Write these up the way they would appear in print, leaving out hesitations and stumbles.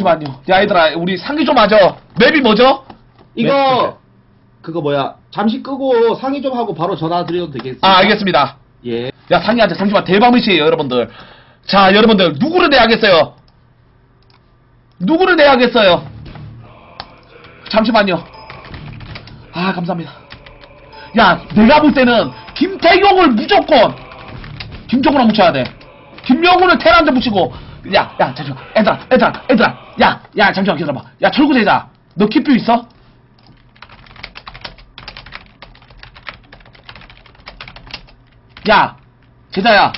잠시만요. 야, 얘들아, 우리 상기 좀 하죠. 맵이 뭐죠? 이거 그거 뭐야 잠시 끄고 상의 좀 하고 바로 전화 드려도 되겠습니까? 아, 알겠습니다. 예. 야, 상기하자. 잠시만, 대방미시에요, 여러분들. 자, 여러분들, 누구를 내야겠어요? 누구를 내야겠어요? 잠시만요. 아, 감사합니다. 야, 내가 볼 때는 김태경을 무조건 김정우랑 묻혀야 돼. 김명훈을 테란한테 묻히고. 야, 잠시만. 얘들아. 야, 잠시만 기다려봐. 야, 철구제자, 너 키뷰 있어? 야, 제자야.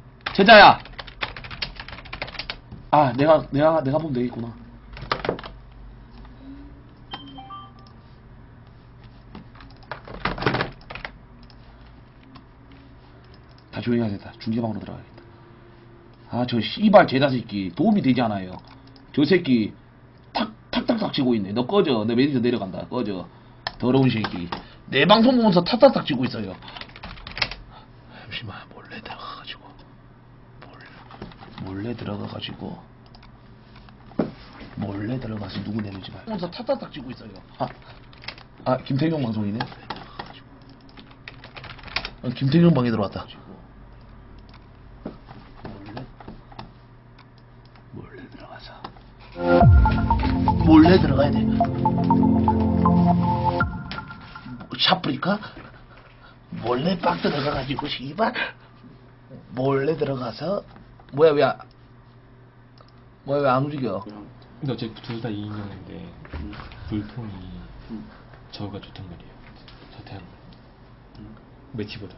아, 내가 보면 되겠구나. 다 조용히 하겠다. 중계방으로 들어가야겠다. 아, 저 씨발 제자 새끼 도움이 되지 않아요. 저 새끼 탁탁탁 치고 있네. 너 꺼져. 내 매니저 내려간다. 꺼져. 더러운 새끼. 내 방송 보면서 탁탁탁 치고 있어요. 잠시만, 몰래 들어가서 누구 내는지 봐요. 보면서 탁탁탁 치고 있어요. 김태경 방송이네. 김태경 방에 들어왔다. 몰래 들어가야 돼. 샤프리카? 몰래 빡 들어가가지고 씨발 몰래 들어가서 뭐야 왜 안 움직여? 근데 어차피 둘 다 2인용인데 물통이 저가 좋단 말이에요. 저 태양 매치보다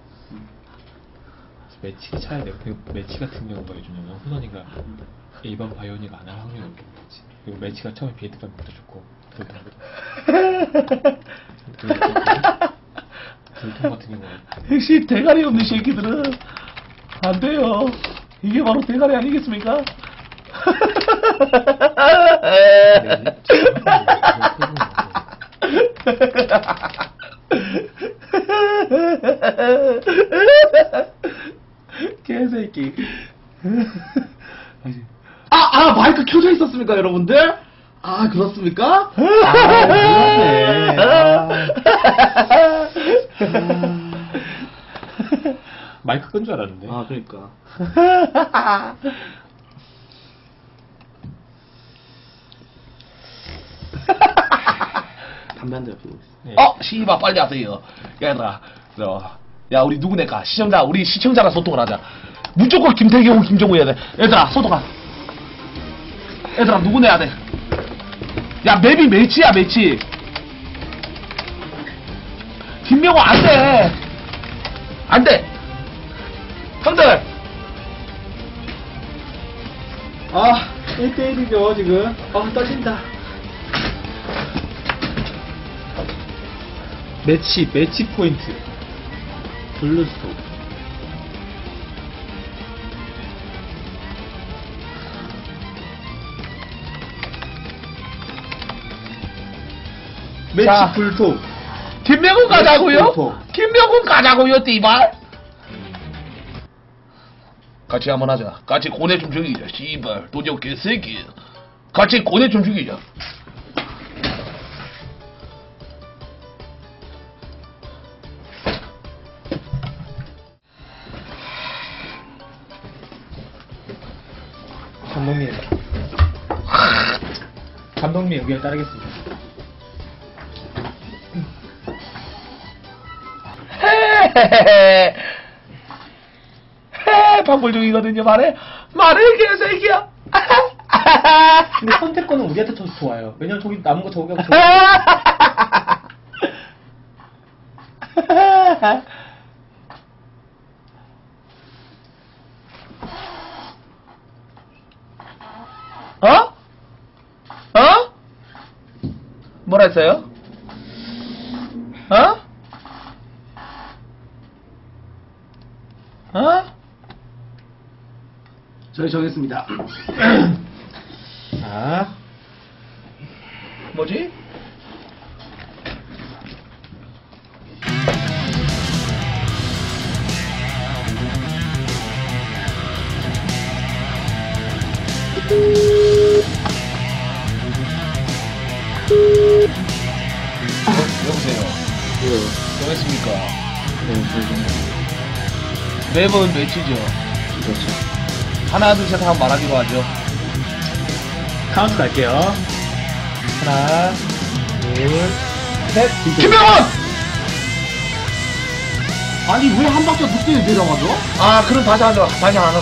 매치 차야 돼요. 그리고 매치 같은 경우가 요즘에는 훈원이가 일반 바이오니가 안 할 확률이 높겠지. 그리고 매치가 처음에 비에드가 더 좋고 불통 같은 경우는 역시 대가리 없는 새끼들은 안 돼요. 이게 바로 대가리 아니겠습니까? 개새끼. 마이크 켜져 있었습니까 여러분들? 아 그렇습니까? 몰랐네. 마이크 끈 줄 알았는데. 그러니까. 담배 한 대 피우고 있어. 네. 씨발 빨리 하세요. 얘들아, 야 우리 누구 낼까? 우리 시청자랑 소통을 하자. 무조건 김태경, 김정우 해야 돼. 얘들아 소통하. 얘들아 누구 내야 돼? 야 맵이 매치야 매치. 김명호 안 돼. 형들. 1대1이죠 지금. 떨린다. 매치 포인트 블루스톱. 매치 불톱. 김명훈 가자고요? 김명훈 가자고요, 띠발. 같이 한번 하자. 같이 고뇌 좀 죽이자. 씨발 도적 개새끼. 같이 고뇌 좀 죽이자. 감독님 의견 따르겠습니다. 방불 중이거든요. 말해 개새끼야. 근데 선택권은 우리한테 더 좋아요. 왜냐면 저기 남은 거 저기하고 뭐라 했어요? 저희 정했습니다. 뭐지? 예. 정했습니까? 네, 맵은 매치죠. 그렇죠. 하나, 둘, 셋 하면 말하기로 하죠. 카운트 갈게요. 하나, 둘, 셋. 김명훈! 아니, 왜 한 박자 늦게 내려가죠? 아, 그럼 다시 안 왔어.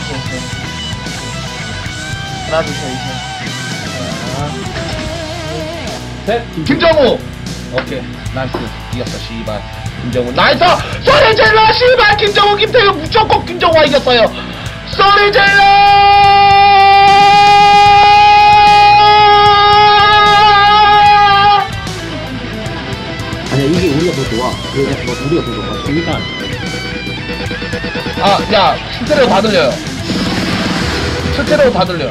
하나, 둘, 셋, 셋. 김정우! 오케이, 나이스. 이겼어, 씨발. 김정우, 나이스! 소리 질러, 씨발! 김정우, 김태형, 무조건 김정우가 이겼어요! 소리 질러! 아니야, 이게 우리가 더 좋아. 그래, 우리가 더 좋아. 우리가 아, 야, 스테레오 다 들려요. 스테레오 다 들려.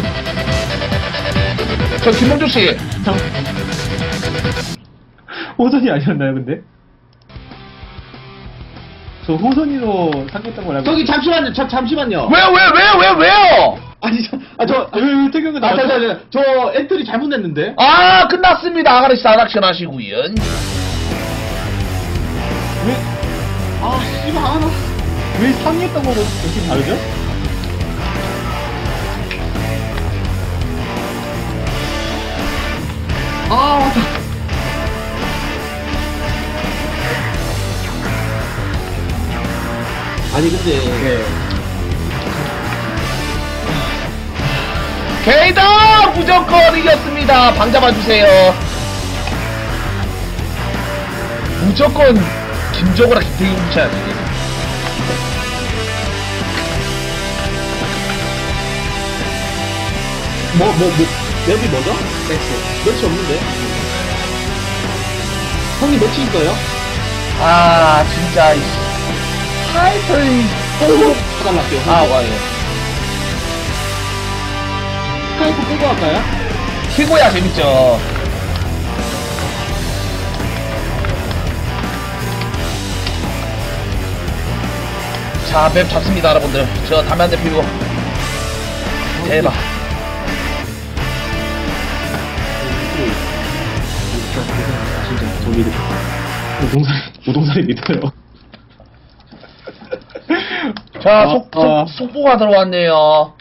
저 김봉주 씨. 호선이 아니었나요, 근데? 저 호선이로 상했던 걸 알고. 저기, 잠시만요, 잠시만요. 왜요? 아니, 왜 태경은 나왔죠? 저 엔트리 잘못 냈는데? 아, 끝났습니다. 아가리 사닥션 하시고요. 왜, 아, 씨발, 아, 나. 왜 상했던 거고 이렇게 다르죠? 아, 맞다. 아니, 근데. 네. 게이더 무조건 이겼습니다. 방 잡아주세요. 무조건 김정우랑 김태균 붙여야 돼. 맵이 뭐죠? 매치 없는데? 형님 매치 있어요? 아, 진짜. 타이틀이. 해달랄게요. 아, 와요. 스카이프 끄고 할까요? 키고야 재밌죠. 자, 맵 잡습니다, 여러분들. 저 담배 한 대 피우고. 대박. 진짜 저 믿음. 우동살이 믿어요. 자, 속보가 들어왔네요.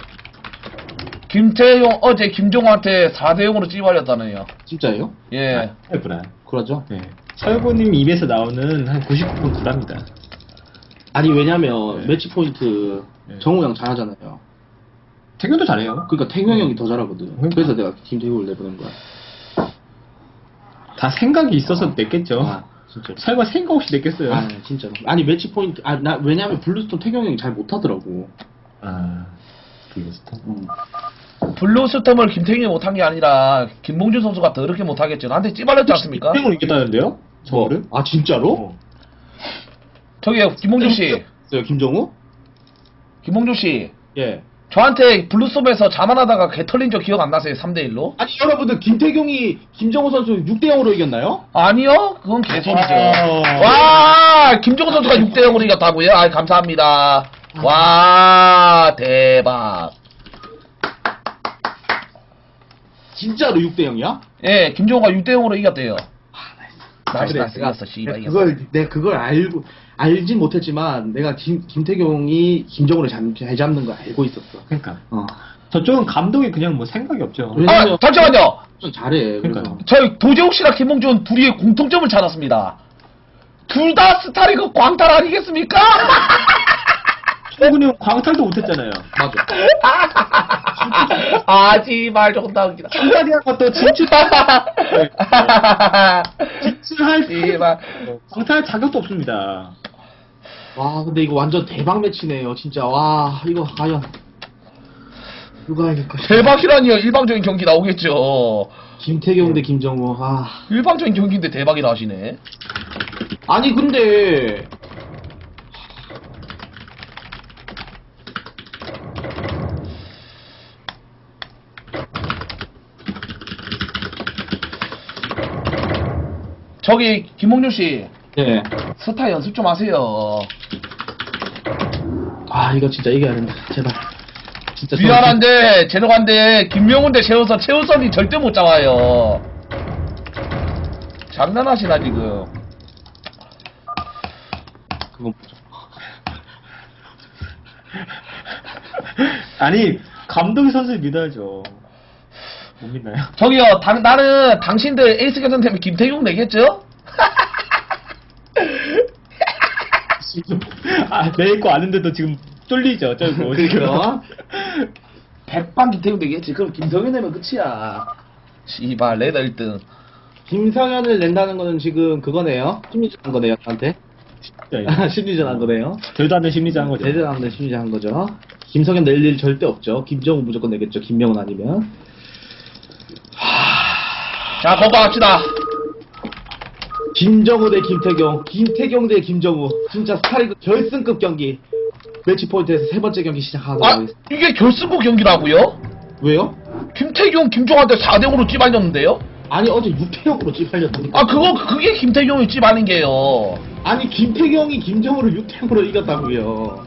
김태용, 어제 김종호한테 4대0으로 찌발렸다네요. 진짜예요? 예. 그랬구나. 그러죠? 네. 철구님 입에서 나오는 한 99% 구랍니다. 아니, 왜냐면 네. 매치 포인트 네. 정우 형 잘하잖아요. 태균도 잘해요. 그러니까 태경 형이 더 잘하거든. 그러니까. 그래서 내가 김태경을 내보낸 거야. 다 생각이 있어서 냈겠죠. 아, 진짜. 설마 생각 없이 냈겠어요. 아, 진짜로. 아니, 매치 포인트, 왜냐면 블루스톤 태경 형이 잘 못하더라고. 블루스톤. 블루스톰을 김태균이 못한 게 아니라 김봉준 선수가 더럽게 못하겠죠. 나한테 찌발렸지 않습니까? 태균으로 이겼다는데요? 저를? 아, 진짜로? 저기요, 김봉준 씨. 김정우? 김봉준 씨. 예. 저한테 블루스톰에서 자만하다가 개 털린 적 기억 안 나세요? 3대1로? 아니, 여러분들, 김태경이 김정우 선수 6대0으로 이겼나요? 아니요? 그건 개소리죠. 아. 와, 김종호 선수가 6대0으로 이겼다고요? 아, 감사합니다. 와, 대박. 진짜로 6대0이야? 예, 김종호가 6대0으로 이겼대요. 나이스, 그래, 나이스, 이겼어, 씨발, 이겼어. 내가 그걸 알진 못했지만, 내가 김태경이 김정우를 잘 잡는 거 알고 있었어. 그러니까. 어. 저쪽은 감독이 그냥 뭐 생각이 없죠. 왜냐면- 아, 잠시만요. 좀 잘해. 그래서. 그러니까요. 저희 도재욱 씨랑 김봉준 둘이 공통점을 찾았습니다. 둘 다 스타리 그 광탈 아니겠습니까? 철구님 광탈도 못했잖아요. 맞아. 아지말 존나 웃기다. 한마디하고 또 진출할 씨발. 광탈 자격도 없습니다. 와, 근데 이거 완전 대박 매치네요, 진짜. 와, 이거 과연 누가 이길까? 대박이라니요. 일방적인 경기 나오겠죠. 김태경 대 김정우. 아, 일방적인 경기인데 대박이라 하시네. 아니 근데 저기 김홍준 씨 예. 스타 연습 좀 하세요. 아, 이거 진짜 이겨야 된다. 제발. 진짜 미안한데 죄송한데 김명훈 대 최우선이 절대 못 잡아요. 장난하시나 지금. 그건 뭐죠? 아니 감독이 선수를 믿어야죠. 못 믿나요? 저기요, 나는 당신들 에이스 결선 때문에 김태경 내겠죠? 내일 거 아는데도 지금 쫄리죠, 쫄고. 그러니까. 백방 김태경 내겠지. 그럼 김성현 내면 끝이야. 씨발, 레더 1등. 김성현을 낸다는 거는 지금 그거네요. 심리전 한 거네요, 저한테. 진짜 심리전 한 거네요. 저희도 안 된 심리전 한 거죠. 제대로 안 된 심리전 한 거죠. 김성현 낼 일 절대 없죠. 김정우 무조건 내겠죠. 김명훈 아니면. 자, 거부합시다. 김정우 대 김태경, 김태경 대 김정우. 진짜 스타리그 결승급 경기. 매치 포인트에서 세 번째 경기 시작하도록 아, 하겠습니다. 이게 결승국 경기라고요? 왜요? 김태경, 김종한테 4대5로 찌발렸는데요? 아니 어제 6대0으로 찌팔렸다니까. 아, 그게 김태경이 찌발린 게요. 아니 김태경이 김정우를 6대0으로 이겼다고요.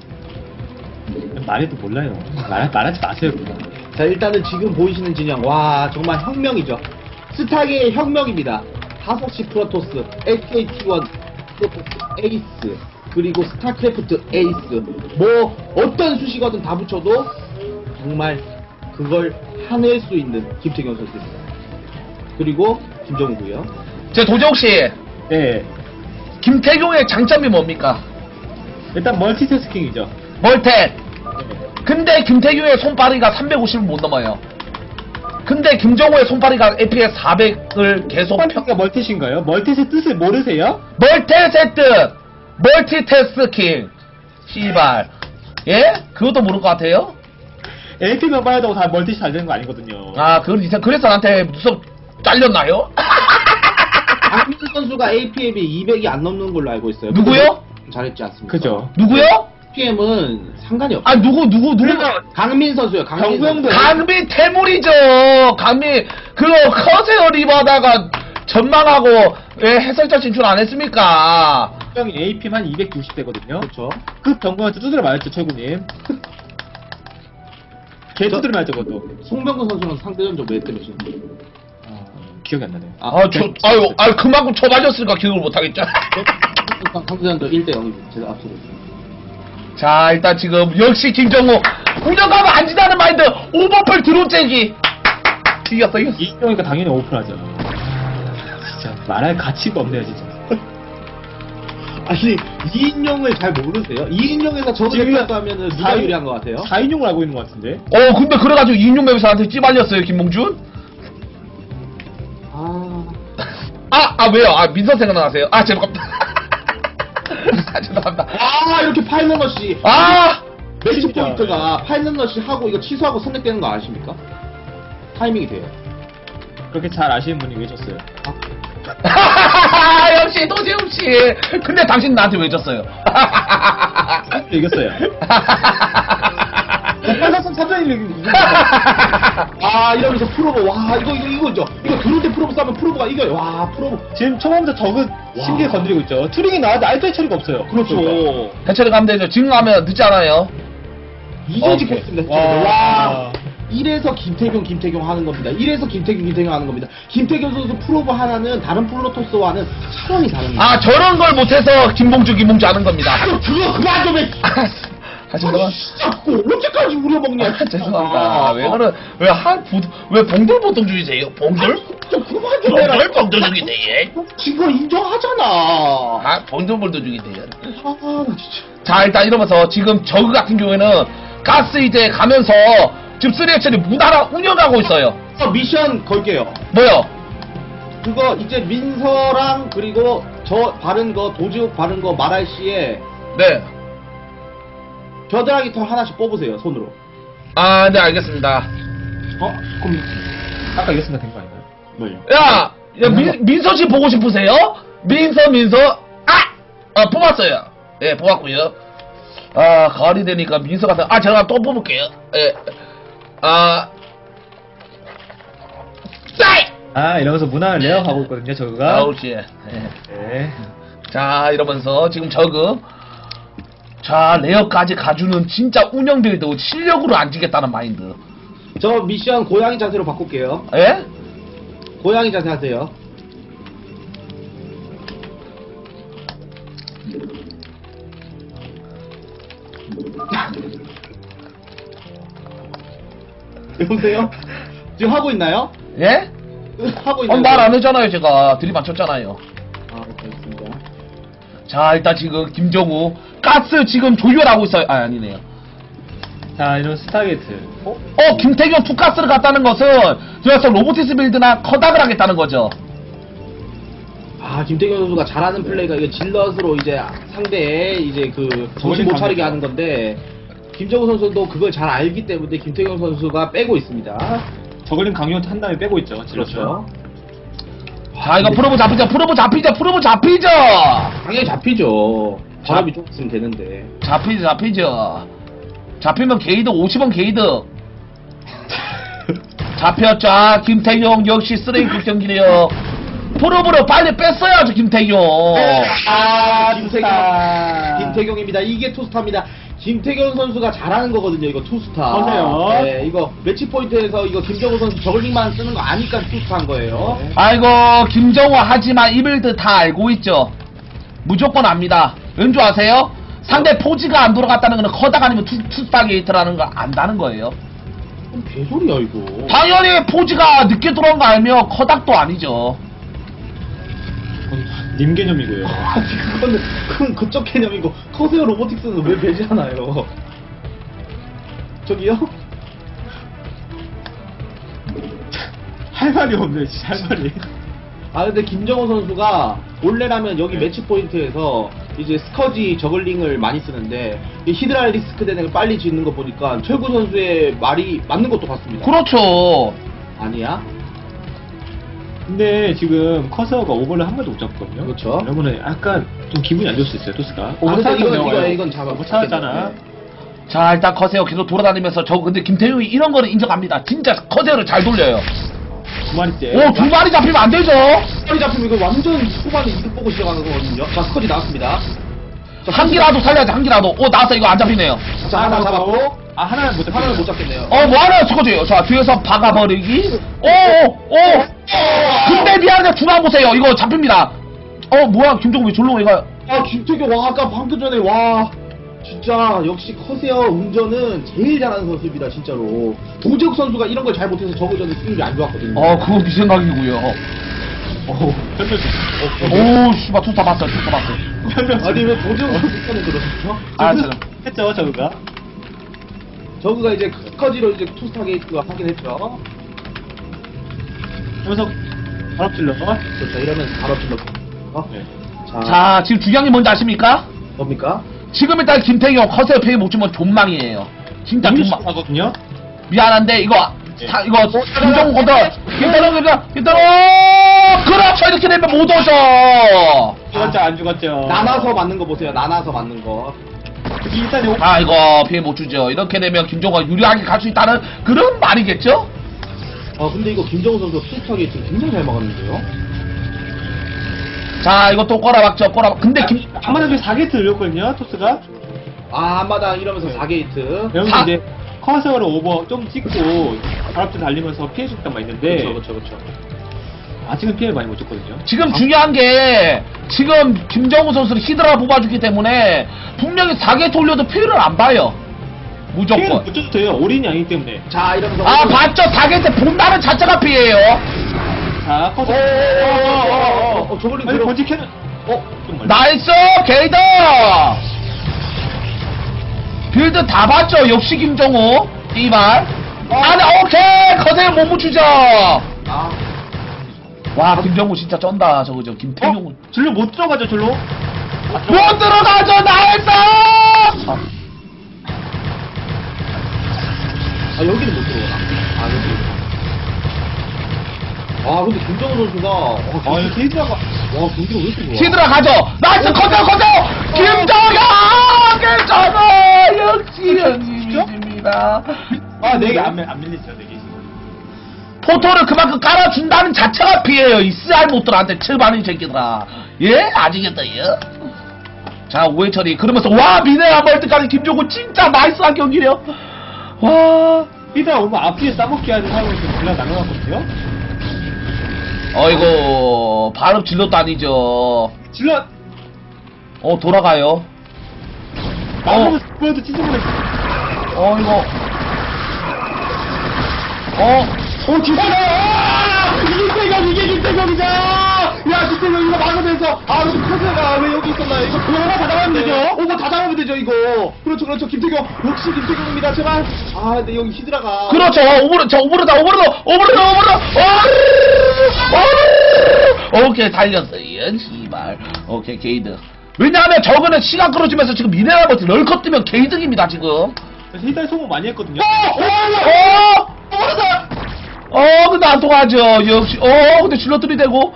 말해도 몰라요. 말하지 마세요, 그냥. 자 일단은 지금 보이시는 진영 와 정말 혁명이죠. 스타계의 혁명입니다. 5시 프로토스, SKT1 프로토스 에이스, 그리고 스타크래프트 에이스, 뭐 어떤 수식어든 다 붙여도 정말 그걸 해낼 수 있는 김태경 선수입니다. 그리고 김정우고요. 제 도재욱씨, 네. 김태경의 장점이 뭡니까? 일단 멀티태스킹이죠. 멀텍. 근데 김태경의 손빠리가 350을 못 넘어요. 근데 김정우의 손빠리가 FPS 400을 계속 평가 멀티신가요? 멀티의 뜻을 모르세요? 멀티세트 멀티태스킹 씨발 예? 그것도 모를 것 같아요? LP만 봐야다고 다 멀티 잘 되는 거 아니거든요. 아 그래서 나한테 수업 잘렸나요? 박민수 선수가 APM이 200이 안 넘는 걸로 알고 있어요. 누구요? 잘했지 않습니까? 그죠. 누구요? APM은 상관이 없어요. 아 누구 강민 선수요. 강민 선수. 강민 태물이죠. 강민 그거 커세어 리버다가 전망하고 왜 해설자 진출 안 했습니까? 형이 AP만 290대거든요. 그렇죠. 그 병구한테 두드려 맞았죠, 최고님. 걔 두드려 맞았죠, 그것도. 송병구 선수는 상대전적 몇 대 몇인데? 기억이 안 나네요. 그만큼 쳐맞았으니까 기억을 못하겠죠. 상대전적 1대 0입니다. 제가 앞서고 있습니다. 자, 일단 지금 역시 김정우 운영가면 안 지다는 마인드 오버풀 드론째기 이겼어. 이경이니까 당연히 오픈하죠. 진짜 말할 가치가 없네요, 진짜. 아니 이인용을 잘 모르세요? 이인용에서 저도 지금 대표했다 하면은 누가 유리한 것 같아요? 4인용을 알고 있는 것 같은데. 근데 그래가지고 이인용맵에서 나한테 찌발렸어요 김봉준. 왜요? 민선 생각나세요? 죄송합니다. 죄송합니다. 이렇게 파일럿러시 매치 진짜. 포인트가 파일럿러시 하고 이거 취소하고 선택되는 거 아십니까? 타이밍이 돼요. 그렇게 잘 아시는 분이 왜 줬어요? 역시 도재욱씨. 근데 당신 나한테 왜 졌어요? 이겼어요. 오빠선 사전이 이겼어요. 이러면서 프로보 이거죠. 이거 드론대 프로보 싸면 프로보가 이겨요. 프로보. 지금 초반부터 저그 신기해 건드리고 있죠. 투링이 나왔는데 아직도 처리가 없어요. 그렇죠. 해처리 가면 되죠. 지금 가면 늦지 않아요. 이제 짓고 오케이. 있습니다. 와. 이래서 김태경 하는 겁니다. 이래서 김태경 하는 겁니다. 김태경 선수 프로보 하나는 다른 프로토스와는 차원이 다릅니다. 저런 걸 못해서 김봉주 하는 겁니다. 그거 그만 좀 해. 죄송합니다. 자꾸 언제까지 우려먹냐. 죄송합니다. 왜 봉돌보통주의세요? 봉돌? 좀 그만 좀 해라. 봉돌보통주의세요? 지금 인정하잖아. 봉돌보통주의세요? 나 진짜. 자, 일단 이러면서 지금 저그 같은 경우에는 가스 이제 가면서 지금 3H를 무나라 운영하고 있어요. 미션 걸게요. 뭐요? 그거 이제 민서랑 그리고 저 바른 거 도지욱 바른 거 말할 시에 네. 겨드랑이 털 하나씩 뽑으세요 손으로. 네, 알겠습니다. 그럼 아까 이겼으면 된 거 아닌가요? 뭐요? 야, 민서 씨 보고 싶으세요? 민서. 뽑았어요. 예, 뽑았고요. 가을이 되니까 민서 같은, 제가 또 뽑을게요. 예. 쌀! 이러면서 문화를 레어하고 있거든요, 저그가. 아우씨. 예. 네. 자, 이러면서 지금 저그. 자, 레어까지 가주는 진짜 운영 빌드 실력으로 안 지겠다는 마인드. 저 미션 고양이 자세로 바꿀게요. 예? 고양이 자세 하세요. 여보세요? 지금 하고 있나요? 예? 하고 있나요? 말 안 했잖아요, 제가. 들이맞췄잖아요. 아, 그렇습니다. 자, 일단 지금 김정우 가스 지금 조율하고 있어요. 아, 아니네요. 자, 이런 스타게이트. 김태경 투가스를 갔다는 것은 그래서 로보티스 빌드나 커닥을 하겠다는 거죠. 아, 김태경 선수가 잘하는 플레이가 이게 질럿으로 이제 상대의 이제 그 정신 못 차리게 하는 건데 김정우 선수도 그걸 잘 알기 때문에 김태경 선수가 빼고 있습니다. 저글링 강력 한 다음에 빼고 있죠. 그렇죠. 자, 이거 프로브 잡히죠. 프로브 잡히죠. 프로브 잡히죠. 당연히 잡히죠. 바람이 좀 있으면 되는데. 잡히죠. 잡히면 게이드 50원 게이드. 잡혔죠. 아, 김태경 역시 쓰레기 극경기네요. 프로브를 빨리 뺐어야죠, 김태경. 아, 김태경입니다. 이게 투스타입니다. 김태경 선수가 잘하는 거거든요. 이거 투스타. 맞아요. 네, 이거 매치 포인트에서 이거 김정우 선수 저글링만 쓰는 거 아니까 투스타한 거예요. 아이고, 김정우 하지만 이 빌드 다 알고 있죠. 무조건 압니다. 왠지 아세요? 상대 포지가 안 돌아갔다는 거는 커닥 아니면 투스타 게이트라는 거 안다는 거예요. 개소리야 이거. 당연히 포지가 늦게 돌아온 거 알면 커닥도 아니죠. 님 개념이고요. 그건 그쪽 개념이고 커세어 로보틱스는 왜 배제하나요? 저기요? 할 말이 없네, 진짜 할 말이. 아 근데 김정호 선수가 원래라면 여기 네. 매치 포인트에서 이제 스커지 저글링을 많이 쓰는데 이 히드랄리스크 대행을 빨리 짓는 거 보니까 최구 선수의 말이 맞는 것도 같습니다. 그렇죠. 아니야? 근데 지금 커서가 오버를 한 번도 못 잡거든요. 그렇죠. 그러면은 약간 좀 기분이 안 좋을 수 있어요, 토스가. 아, 근데 이건 잡아. 못 찾았잖아. 자, 일단 커세어 계속 돌아다니면서 근데 김태용이 이런 거는 인정합니다. 진짜 커세어를 잘 돌려요. 두 마리째. 오, 두 마리 잡히면 안 되죠. 스커지 잡히면 이거 완전 초반에 이득 보고 시작하는 거거든요. 자, 스커지 나왔습니다. 자, 한 기라도 살려야지, 한 기라도. 나왔어. 이거 안 잡히네요. 자, 하나 잡았고 아, 하나는 못 잡겠네요. 하나는 못 잡겠네요. 뭐 하나 스커지예요. 자, 뒤에서 박아버리기. 근데 미안해, 중앙 보세요. 이거 잡힙니다. 뭐야, 김종우 왜 졸로 이거. 아, 김태경, 와, 아까 방금 전에, 와, 진짜, 역시 커세어 운전은 제일 잘하는 선수입니다, 진짜로. 도재욱 선수가 이런 걸 잘 못해서 저그전에 승률이 안 좋았거든요. 그거 네 생각이고요. 설명 씨발, 투스타 봤어요, 아니, 왜 도재욱 선수 편에 들었죠? 했죠, 저거가. 저그가 이제 스커지로 이제 투스타 게이트가 하긴 했죠. 그러면서 바로 찔러. 그렇죠, 이러면 바로 찔렀고. 네. 자, 지금 중요한 게 뭔지 아십니까? 뭡니까? 지금 일단 김태경 커세어 페이 못 주면 존망이에요. 진짜 존망. 하거든요. 미안한데 이거 예. 이거 김정우 건들 김태경 그렇죠. 이렇게 되면 못 오죠. 죽었죠, 안 죽었죠. 나눠서 맞는 거 보세요, 나눠서 맞는 거. 일단 이거 피해 못 주죠. 이렇게 되면 김정우가 유리하게 갈 수 있다는 그런 말이겠죠? 근데 이거 김정우 선수 투스타 게이트 굉장히 잘 막았는데요? 자, 이거 또 꼬라박죠. 근데 한마디로 4게이트 늘렸거든요, 토스가. 아, 한마당 이러면서 4게이트. 여기서 이제 커서로 오버 좀 찍고 바람도 달리면서 피해 줬단 말 있는데 그렇죠. 아직은 피해를 많이 못 줬거든요. 지금 중요한 게 지금 김정우 선수를 히드라 뽑아주기 때문에 분명히 4개 돌려도 피해를 안 봐요. 피해는 무조건. 못 줘도 돼요. 올인이 아니기 때문에. 자, 이러면서. 봤죠? 4개 때 본다는 자체가 피해예요. 자, 커서. 저걸링 아니, 들어. 번지 캐는. 좀 말려. 나이스 게이더. 빌드 다 봤죠? 역시 김정우 이말. 오케이 거세요 못 묻히죠. 아, 와, 김정우 진짜 쩐다. 저거죠. 김태경. 줄로 못 들어가죠, 줄로. 못 들어가죠. 나이스. 여기는 못 들어오나? 여기. 근데 김정우 선수가. 이거 케이드라가. 와, 경기가 왜 이렇게 좋아? 히드라 가죠. 나이스 커져. 김정우. 역시 형님입니다. 네개 안 밀리죠, 4개. 포토를 그만큼 깔아준다는 자체가 피해요. 이 쓰알못들한테 처반이 새끼들아. 예? 아시겠다요? 자, 오해 처리. 그러면서 와, 미네랄 멀티까지 김종우 진짜 나이스한 경기네요. 와. 히드라 오면 앞뒤에 싸먹게 하는 상황이 좀 불러 나눠놨거든요. 어이구, 발음 질럿도 아니죠. 질러. 돌아가요. 보여도 진짜 보내. 이거. 이게 김태경이다! 야, 김태경 이거 막으면서, 근데 카스가 왜 여기 있었나요? 이거 그거 하나 다 잡으면 되죠? 오버 다 잡으면 되죠, 이거. 그렇죠. 김태경. 역시 김태경입니다, 제발. 근데 여기 히드라가. 그렇죠. 오버로다. 오케이, 달렸어요. 씨발. 오케이, 게이드. 왜냐하면 저거는 시간 끌어주면서 지금 미네랄 버튼 럴컷 뜨면 게이득입니다, 지금. 그래서 히달 소모 많이 했거든요. 근데 안 통하죠. 역시, 근데 질럿들이 되고.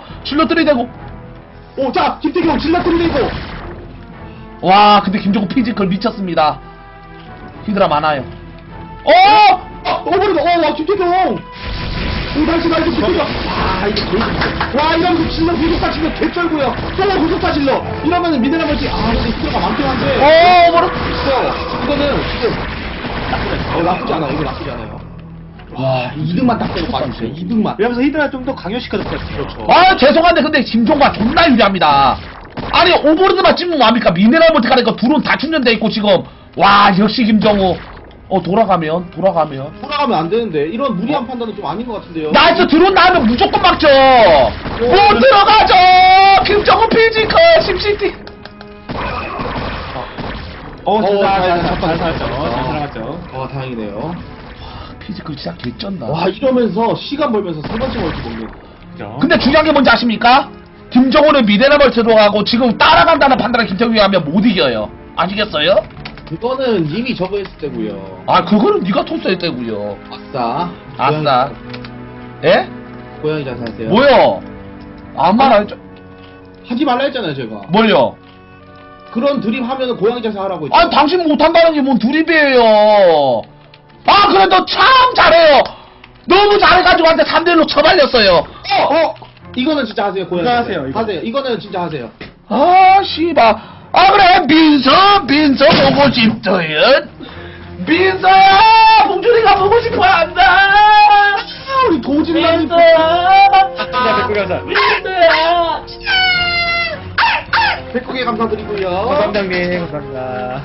자, 김태경 질러뜨리 되고. 와, 근데 김종국 피지컬 미쳤습니다. 히드라 많아요. 오버로다. 김태경. 나이스, 김태경. 이거 게이드. 이러면서 질러 구속사 질러 개쩔고요. 또 구속사 질러. 이러면은 미네랄 멀티. 근데 히드라가 많긴 한데. 오버로. 이거는 지금 나쁘지 않아요. 이거 나쁘지 않아요. 와, 2등만 딱 빼고 빠졌어요. 2등만. 이러면서 히드라 좀 더 강요시켜줬어요. 그렇죠. 죄송한데 근데 김종과 존나 유리합니다. 아니 오버로드만 찍으면 뭐합니까? 미네랄 멀티 가니까 둘은 다 충전돼 있고 지금. 와, 역시 김정우. 돌아가면 안 되는데 이런 무리한 판단은 좀 아닌 것 같은데요. 나이스. 드론 나오면 무조건 막죠. 못 들어가죠. 김정우 피지컬 심시티. 잘 살았죠. 다행이네요. 피지컬 진짜 개쩐다. 이러면서 시간 벌면서 세 번째 멀티 먹는. 그죠? 근데 중요한 게 뭔지 아십니까? 김정우는 미네랄 멀티 들어가고 지금 따라간다는 판단을 김정우이 하면 못 이겨요. 아시겠어요? 그거는 이미 저거 했을 때고요. 그거는 네가 토스했다고요. 아싸. 예? 고양이 자세하세요. 뭐요? 아무 말 안 했죠? 하지 말라 했잖아요, 제가. 뭘요? 그런 드립 하면은 고양이 자세 하라고 했죠. 당신 못한다는 게 뭔 드립이에요. 그래도 참 잘해요. 너무 잘해가지고 한테 3대1로 쳐발렸어요. 이거는 진짜 하세요, 고양이 이거 자세. 하세요, 이거. 하세요. 이거는 진짜 하세요. 씨발. 그래, 민서 보고 싶어요. 민서야, 봉준이가 보고 싶어 한다. 우리 도진남이 백구경사. 민서야. 백국에 감사드리고요. 감사합니다. 감사합니다.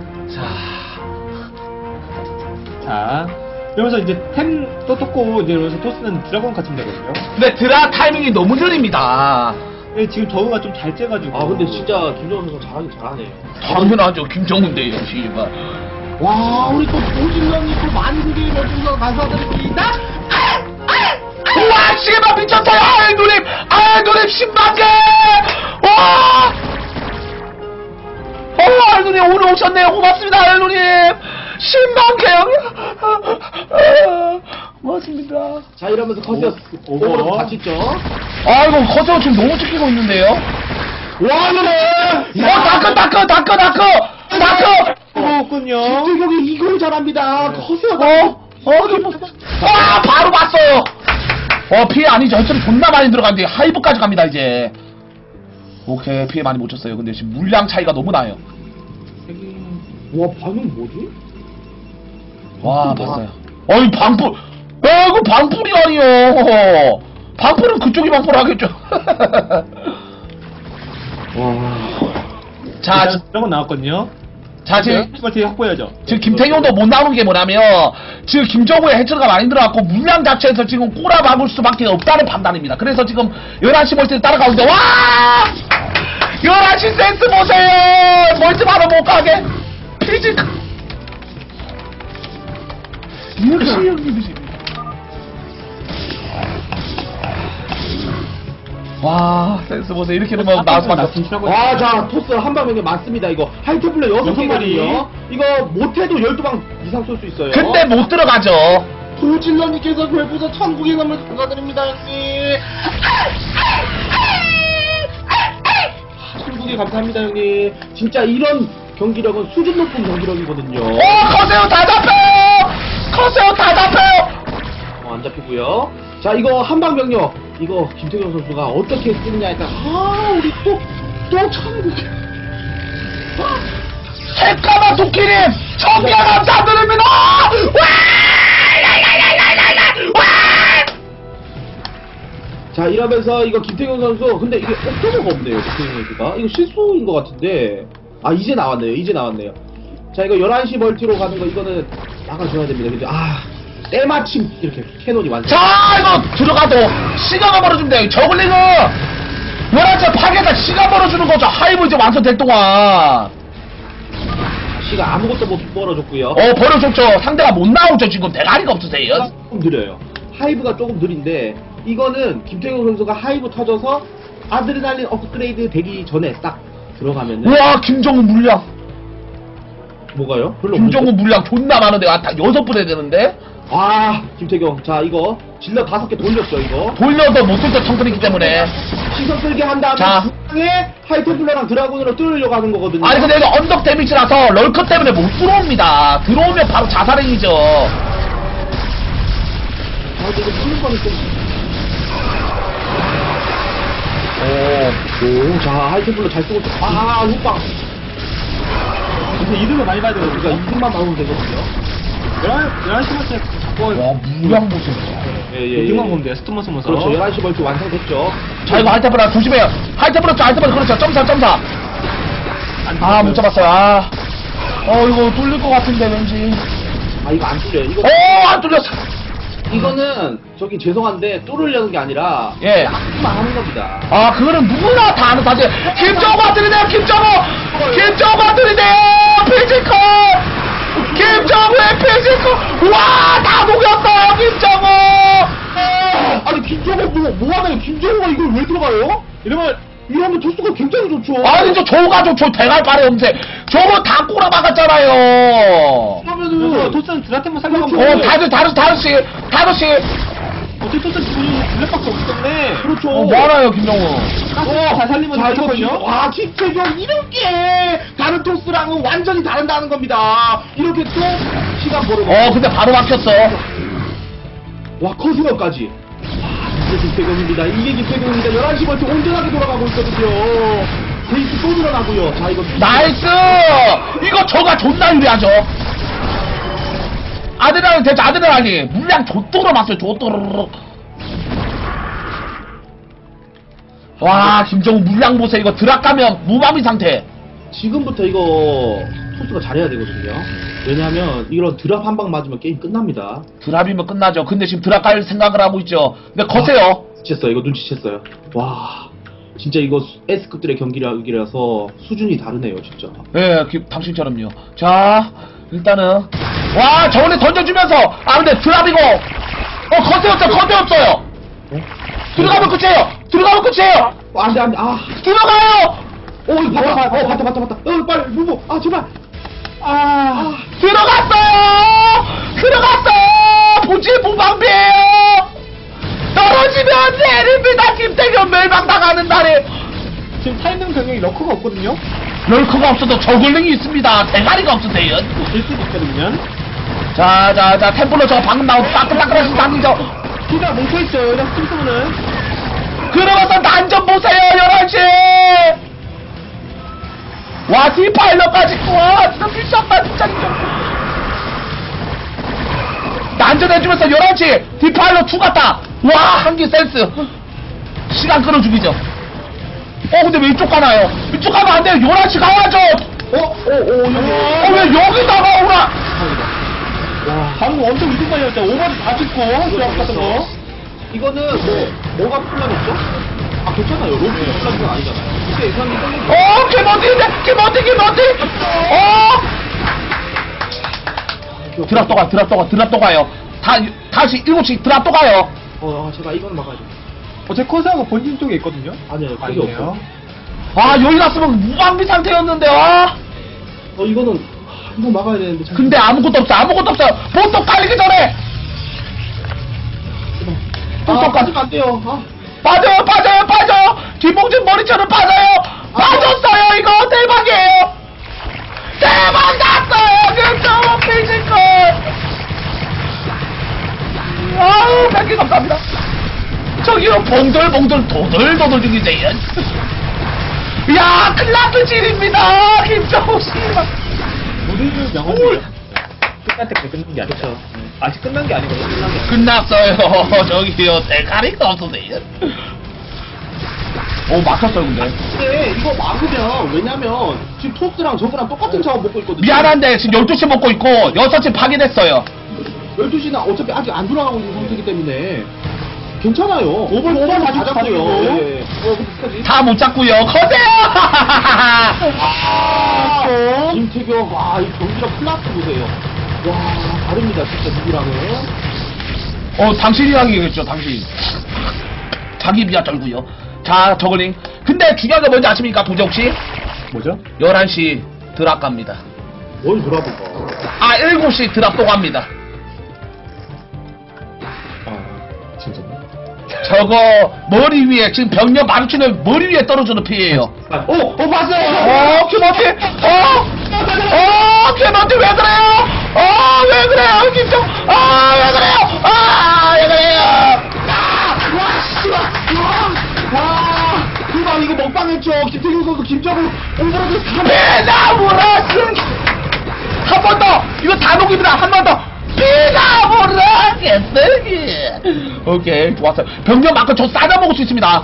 자, 이러면서 이제 템도 떴고, 이제 이러면서 토스는 드라곤 같으면 되거든요. 근데 드라 타이밍이 너무 느립니다. 근데 지금 저우가 좀 잘 째가지고. 근데 진짜 김정은 선수 잘하긴 잘하네요. 당연하죠. 김정은데요, 씨발. 우리 또 도진남이 또 만국의 멋진서 감사드립니다. 와, 씨발 미쳤어요. 누님 10만 개. 와. 누님 오늘 오셨네요. 고맙습니다, 누님. 10만 개요. 고맙습니다. 자, 이러면서 커세어스 오버로드 같이 있죠. 이거 커서 지금 너무 찍히고 있는데요. 와, 이거네. 다크. 그렇군요. 김태경이 이걸 잘합니다. 커세어가. 바로 봤어요. 피해 아니죠. 전철이 존나 많이 들어가는데 하이브까지 갑니다 이제. 오케이, 피해 많이 못 줬어요. 근데 지금 물량 차이가 너무 나요. 와, 반응 뭐지? 와, 봤어요. 방풀. 이거 방풀이 아니요. 방풀은 그쪽이 방풀 하겠죠. 자, 드라곤 나왔거든요. 지금 멀티 확보해야죠. 지금 김태경도 못 나오는 게 뭐냐면 지금 김정우의 해처가 많이 들어갔고 물량 자체에서 지금 꼬라 박을 수밖에 없다는 판단입니다. 그래서 지금 11시 멀티를 따라가는데 와! 11시 센스 보세요! 멀티 바로 못 가게! 피지컬! 역시 형님이십니다. 와, 센스 보세요. 이렇게 되면 나올 수밖에 없어. 와, 자, 토스 한방 명령 많습니다. 이거 하이테플러 6개거든요. 이거 못해도 12방 이상 쏠 수 있어요. 근데 못 들어가죠. 도질러님께서 별부서 천국의 선물 감사드립니다, 형님. 천국에 감사합니다, 형님. 진짜 이런 경기력은 수준 높은 경기력이거든요. 커세요 다 잡혀요! 커세요 다 잡혀요! 안 잡히고요. 자, 이거 한방 병력. 이거 김태경 선수가 어떻게 쓰느냐에 따라 우리 또 천국에. 새까만 도끼님 청개 감사드립니다. 자, 이러면서 이거 김태경 선수 근데 이게 옥저버가 없네요. 김태경 선수가 이거 실수인 것 같은데 이제 나왔네요. 자, 이거 11시 멀티로 가는 거, 이거는 막아줘야 됩니다. 근데, 때마침 이렇게 캐논이 완성. 자, 이거 들어가도 시간을 벌어주면 돼요. 저글링은 11시 파괴가 시간 벌어주는 거죠. 하이브 이제 완성될 동안. 시가 아무것도 못 벌어줬고요. 벌어줬죠. 상대가 못 나오죠. 지금 대가리가 없으세요. 조금 느려요. 하이브가 조금 느린데, 이거는 김태경 선수가 하이브 터져서 아드레날린 업그레이드 되기 전에 딱 들어가면은. 우와, 김정은 물량. 뭐가요? 별로 김정은 물량 존나 많은데, 다 6분 해야 되는데? 김태경. 자, 이거 질러 5개 돌렸죠, 이거. 돌려도 못 쏠 때 청소이기 때문에. 시선 끌게 한 다음에 자. 중앙에 하이템플러랑 드라군으로 뚫으려고 하는 거거든요. 아니, 근데 이거 언덕 데미지라서 럴커 때문에 못 들어옵니다. 들어오면 바로 자살행위죠. 이거 뚫는 거는 좀. 자, 하이템플러 잘 쓰고 있어. 훅방. 근데 이득을 많이 봐야 되거든요. 그러니까 이분만 막으면 되거든요. 11시간째 잡고 와, 물량 보세요. 이득만 보면 돼요. 스톰만 쓰면서. 그렇죠. 11시 벌써 완성됐죠. 자, 이거 하이테프라 조심해요. 하이테프라, 그렇죠. 점사. 못 잡았어요. 이거 뚫릴 것 같은데, 왠지. 이거 안 뚫려요. 이거 안 뚫렸어. 이거는 저기 죄송한데 뚫으려는 게 아니라 예. 막기만 하는 겁니다. 그거는 누구나 다 아는 사실. 김정우가 들이대요, 김정우가 들이대요, 피지컬! 김정우의 피지컬! 와, 다 녹였어요, 김정우! 아니, 김정우 뭐하나요? 김정우가 이걸 왜 들어가요? 이러면 토스가 굉장히 좋죠. 아니, 저가 좋죠, 대갈발의 음색. 저거 다 꼬라박았잖아요. 그러면은 토스는 드라템만 살려면 돼요. 다르시. 어차피 토스는 기본적으로 블랙밖에 없기 때문에. 그렇죠. 뭐하나요, 김정우? 다 살리면 자, 이거 좋거든요. 와, 김태경 이렇게 다른 토스랑은 완전히 다른다는 겁니다. 이렇게 또 시간 벌어. 근데 바로 막혔어. 와, 커세어까지. 이게 김태경입니다. 이게 김태경입니다. 11시 벌써 온전하게 돌아가고 있거든요. 데이트 또 늘어나고요. 자, 이거. 나이스! 이거 저가 존나 유리하죠. 아드레날린 대체 아드레날린 물량 좆도로 맞어요. 좆도로. 와, 김정우 물량 보세요. 이거 드랍가면 무방비 상태. 지금부터 이거 토스가 잘해야 되거든요. 왜냐하면 이런 드랍 한 방 맞으면 게임 끝납니다. 드랍이면 끝나죠. 근데 지금 드랍 갈 생각을 하고 있죠. 근데 거세요. 눈치챘어요. 이거 눈치챘어요. 와, 진짜 이거 S급들의 경기라서 수준이 다르네요, 진짜. 예, 당신처럼요. 자, 일단은 와, 저번에 던져주면서 근데 드랍이고 거세였어요. 들어가면 끝이에요. 안 돼. 들어가요. 봤다. 빨리, 무브. 제발. 들어갔어요. 본질 무방비예요. 떨어지면 내립니다. 김태경 멸망당하는 날에. 지금 타이밍 병력이 러커가 없거든요. 럴커가 없어도 저글링이 있습니다. 대가리가 없으세요. 될 수도 있거든요. 자, 템플러 저거 방금 나온 따끈따끈하신 당기죠. 둘다 뭉쳐있어요. 그냥 스팀스는. 그러면서 난좀 보세요, 11시! 와, 디파일러까지, 와, 진짜 미쳤다, 진짜. 난전해주면서 11시, 디파일러 2 갔다. 와, 한기 센스. 시간 끌어주기죠. 근데 왜 이쪽 가나요? 이쪽 가면 안 돼요. 11시 가야죠. 왜 여기다가 오나? 와, 방금 엄청 이득 많이 했죠. 오버도 다 찍고, 드랍 같은 거. 이거는 뭐가 플라냈죠? 괜찮아요. 로프 플라는 건 아니잖아요. 근데 예상이 드랍 또 가요. 다시 7시 드랍 또 가요. 제가 이거는 막아야죠. 제 커서하고 본진 쪽에 있거든요. 아니에요. 거기 아니에요. 없어요. 여기 갔으면 무방비 상태였는데, 이거는 이거 막아야 되는데. 근데 아무것도 없어요. 보통 깔리기 전에! 빠지면 안 돼요. 빠져요. 김봉진 머리처럼 빠져요. 빠졌어요. 이거 대박이에요. 대박 났어요. 김정우 피지컬. 뵙기 감사합니다. 저기요, 봉돌봉돌 도돌도돌 중이세요. 야, 클라스 질입니다. 김정우 씨. 모든 명언이에요. 끝날 때까지 끝난 게 아니죠. 그렇죠. 아직 끝난 게 아니거든요. 끝난 게. 끝났어요. 저기요, 대가리가 없으세요. 막혔어요, 근데. 네, 이거 막으면, 왜냐면, 지금 토스랑 저거랑 똑같은 작업 먹고 있거든요. 미안한데, 지금 12시 먹고 있고, 6시 파괴됐어요. 12시는 어차피 아직 안 돌아가고 있는 상태이기 때문에, 괜찮아요. 오버를 다 잡고요. 잡고요. 예. 근데 스타지? 다 못 잡고요. 거세요! 김태경, 와, 이 경기력 클라스 보세요. 와, 다릅니다, 진짜 누구랑은. 당신이랑 얘기했죠, 당신. 자기 비하 떨고요. 자, 저글링. 근데 중요한 게 뭔지 아십니까, 도재 혹시? 뭐죠? 11시 드랍 갑니다. 뭘 돌아보고. 7시 드랍 또 갑니다. 진짜요? 저거, 머리 위에, 지금 병력 마주치는 머리 위에 떨어지는 피해예요. 봤어요! 키머티! 키머티 왜 그래요? 왜 그래요, 김정? 왜 그래요? 왜 그래요? 그만 이거 먹방했죠. 김태균 선수 김정우 오버로드 3회. 피나무라스! 한 번 더! 이거 단독입니다. 한 번 더! 피나무라스! 오케이, 좋았어요. 병력 마크 저 싸다 먹을 수 있습니다.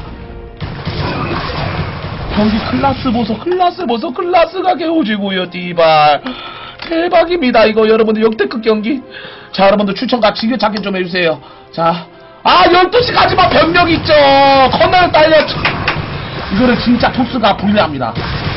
경기 클라스 보소, 클라스가 개오지고요, 띠발. 대박입니다, 이거 여러분들 역대급 경기. 자, 여러분들 추천과 즐겨찾기 좀 해주세요. 자, 12시까지만 병력 있죠. 컨널 딸려. 이거는 진짜 토스가 불리합니다.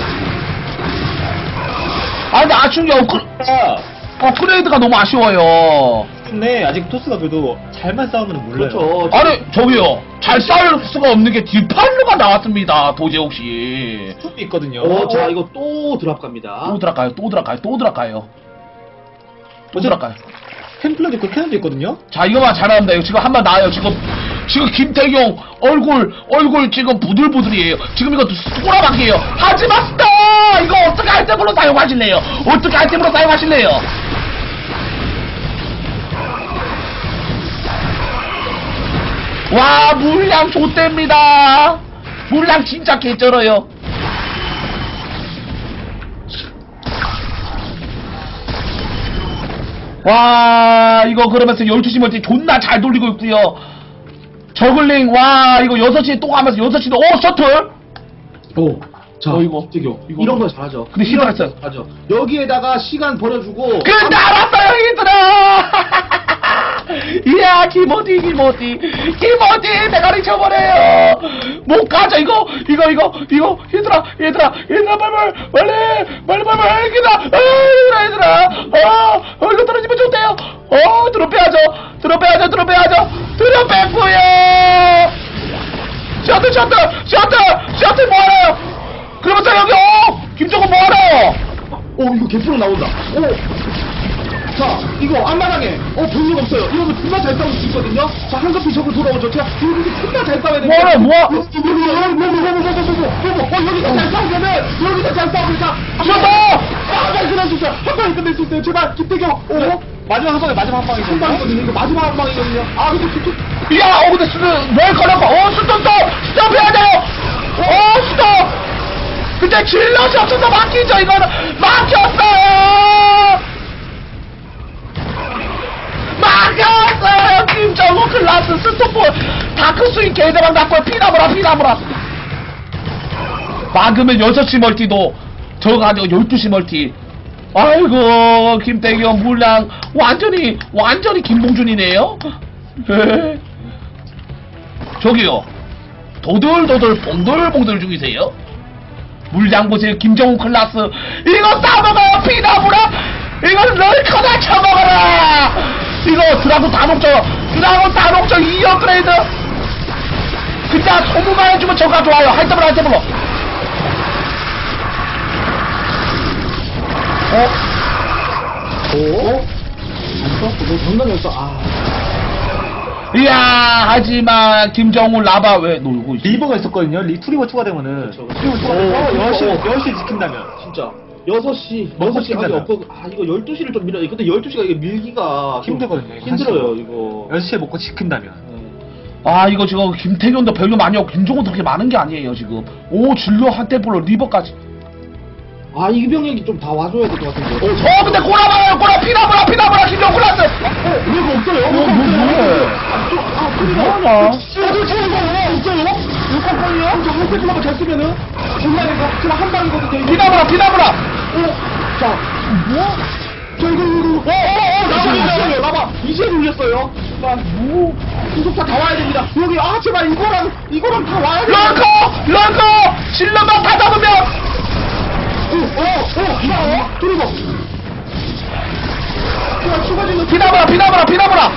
근데 아쉬운 게 업그레이드가 너무 아쉬워요. 근데 아직 토스가 그래도 잘만 싸우면 몰라요. 그렇죠. 아니, 저기요. 잘 싸울 수가 없는 게 디팔로가 나왔습니다, 도재 혹시. 숲이 있거든요. 자, 이거 또 드랍 갑니다. 또 들어갈까요? 템플러도 있고 캐논도 있거든요. 자, 이거만 잘하면 돼요. 지금 한 번 나와요. 지금 김태경 얼굴 지금 부들부들이에요. 지금 이거 꼬라박이에요. 하지 마스터! 이거 어떻게 아이템으로 사용하실래요? 와, 물량 좆됩니다. 물량 진짜 개쩔어요. 와, 이거 그러면서 12시 멀티 존나 잘 돌리고 있고요. 저글링, 와, 이거 6시에 또 가면서 6시도, 셔틀! 자, 이거. 김태경. 이거. 이런 거 잘하죠. 근데 이런 힘들었어요. 거 잘하죠. 여기에다가 시간 버려주고. 근데 알았어요, 얘들아! 이야, 기모디, 대가리 쳐버려요! 못 가죠, 이거, 얘들아, 빨리, 얘들아, 이거 떨어지면 좋대요! 드롭 빼야죠! 드롭 뺐고요! 셔틀 뭐하나요? 그러면서 여기, 김정은 뭐하나요? 이거 개프로 나온다. 자, 이거 앞마당에 병력 없어요. 이러면 존나 잘 싸울 수 있거든요. 자, 한급히 적을 돌아오죠. 자, 이거 존나 잘 싸워야 돼요. 여기서 잘 싸우니까 한 방에 끝낼 수 있어요. 제발 김태경. 마지막 한 방이거든요. 한 방이거든요. 이거 마지막 한 방이거든요. 근데 김태경. 이야, 근데 뭘 걸었고, 스톱 해야 돼요! 스톱! 근데 질럿이 없어서 막히죠, 이거는! 막혔어요! 김정우 클라스 스톱볼 다크스윙 개대박 났고요. 피나무라 막으면 6시 멀티도 저거 아니고 12시 멀티. 아이고, 김태경 물량 완전히 김봉준이네요. 네. 저기요, 도들도들 봉들봉들 중이세요. 물량 보세요. 김정우 클라스 이거 싸먹어요. 피나무라 이거 럴커나 쳐먹어라. 이거 드라곤 다 녹죠. 2 업그레이드. 그냥 소무만 해주면 저가 좋아요. 할때블로 장난이었어. 이야, 하지만 김정우 라바 왜 놀고 있어? 리버가 있었거든요. 투리버 추가되면은. 그쵸. 투리버 추가되면 10시 지킨다면. 진짜 6시 하기 없고 이거 12시를 좀 밀어야 돼. 근데 12시가 이게 밀기가 좀 힘들거든요. 힘들어요 이거. 6시에 먹고 지킨다면. 이거 지금 김태경도 별로 많이 없고 김종호도 그렇게 많은 게 아니에요 지금. 진로 한테블로 리버까지. 이병력이 좀 다 와줘야 될 것 같은데. 근데 피나무라 김정우 클라스. 이거 없어요. 뭐야? 뭐하냐? 없어요? 이거 꽝꽝이요? 자, 하이템플러만 잘 쓰면은 정말인가? 그럼 한 방이거든요. 이거. 비나브라! 자, 뭐? 자, 이거. 나봐. 이제 눌렸어요. 자, 뭐? 구속사 다 와야 됩니다. 여기, 제발, 이거랑 다 와야 돼. 런커! 실러만 다 잡으면! 그리고. 자, 추가진은. 비나브라!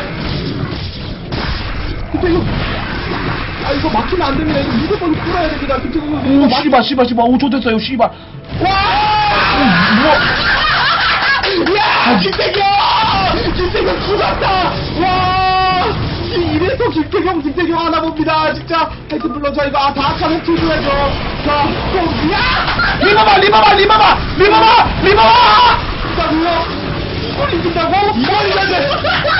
근데 이거 막히면 안 됩니다. 이거 무조건 풀어야 됩니다. 오, 씨발. 오, 좋댔어요, 씨발. 야! 김태경 죽었다! 와! 이래서 김태경 하나 봅니다. 진짜. 하여튼 물론 저 이거 다 아까 해줘야죠. 자, 야! 리버마! 이긴다고요? 이걸 이긴다고? 이걸 이겼네!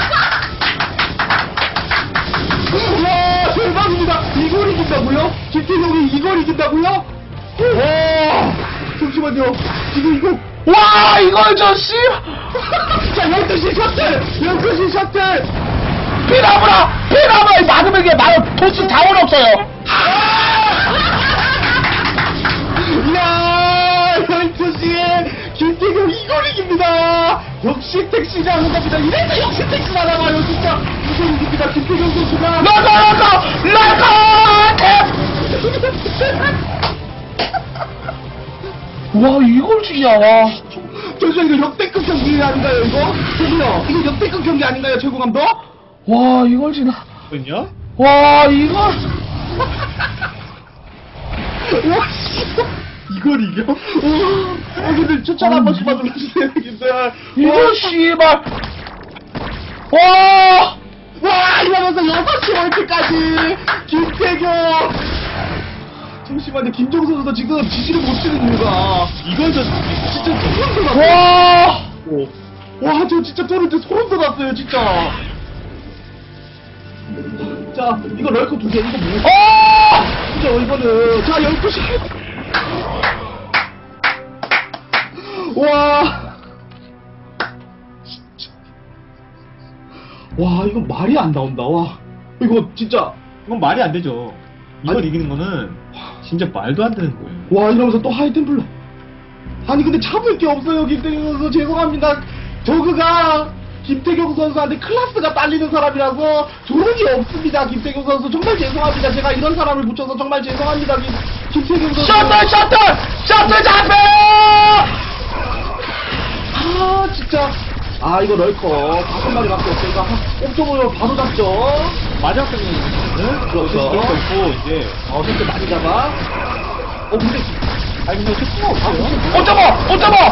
와, 대박입니다. 이걸 이긴다고요? 김태경이 이걸 이긴다고요? 와, 잠시만요. 지금 이거. 와, 이걸 씨! 자, 12시 셔틀! 비나브라! 막으면 이게 도스 자원 없어요! 이야, 12시에 김태경 이걸 이깁니다! 역시 택시가 하는 겁니다. 이래서 역시 택시가 나와요, 진짜! 이걸 이깁니다, 김태경 선수가! 와, 이걸 지냐, 와. 저기요, 이거 역대급 경기 아닌가요, 이거? 저기요, 이거 역대급 경기 아닌가요, 최고 감독? 와, 이걸 지나. 거든요. 와, 이걸. 와, 씨. 이걸 이겨? 근데 추천 한 번씩만 눌러주세요, 님들. 이걸 씨발. 와! 이러면서 6시 월트까지 김태경. 잠시만요, 김정수 선수도 지금 지시를 못 치는 이유가 이걸 진짜 소름 돋았어요. 와, 저 진짜 저한테 소름 돋았어요, 진짜. 자, 이거 럴커 2개, 이거 뭐? 진짜 이거는. 자, 12시. 와. 진짜. 와, 이거 말이 안 나온다, 와. 이거 진짜. 이건 말이 안 되죠. 이걸 아니, 이기는 거는 진짜 말도 안 되는 거예요. 와, 이러면서 또 하이템플러. 아니, 근데 잡을 게 없어요, 김태경 선수. 죄송합니다. 저그가 김태경 선수한테 클래스가 딸리는 사람이라서 조력이 없습니다, 김태경 선수. 정말 죄송합니다. 제가 이런 사람을 붙여서 정말 죄송합니다, 김태경 선수. 셔틀 잡혀! 진짜. 이거 럴커 5마리 밖에 없으니까 옵점으로 바로 잡죠. 마지막 경기는 그렇죠. 그렇고 있고 이제 셔틀 많이 잡아. 근데. 근데 특수가 없어요. 어쩌고!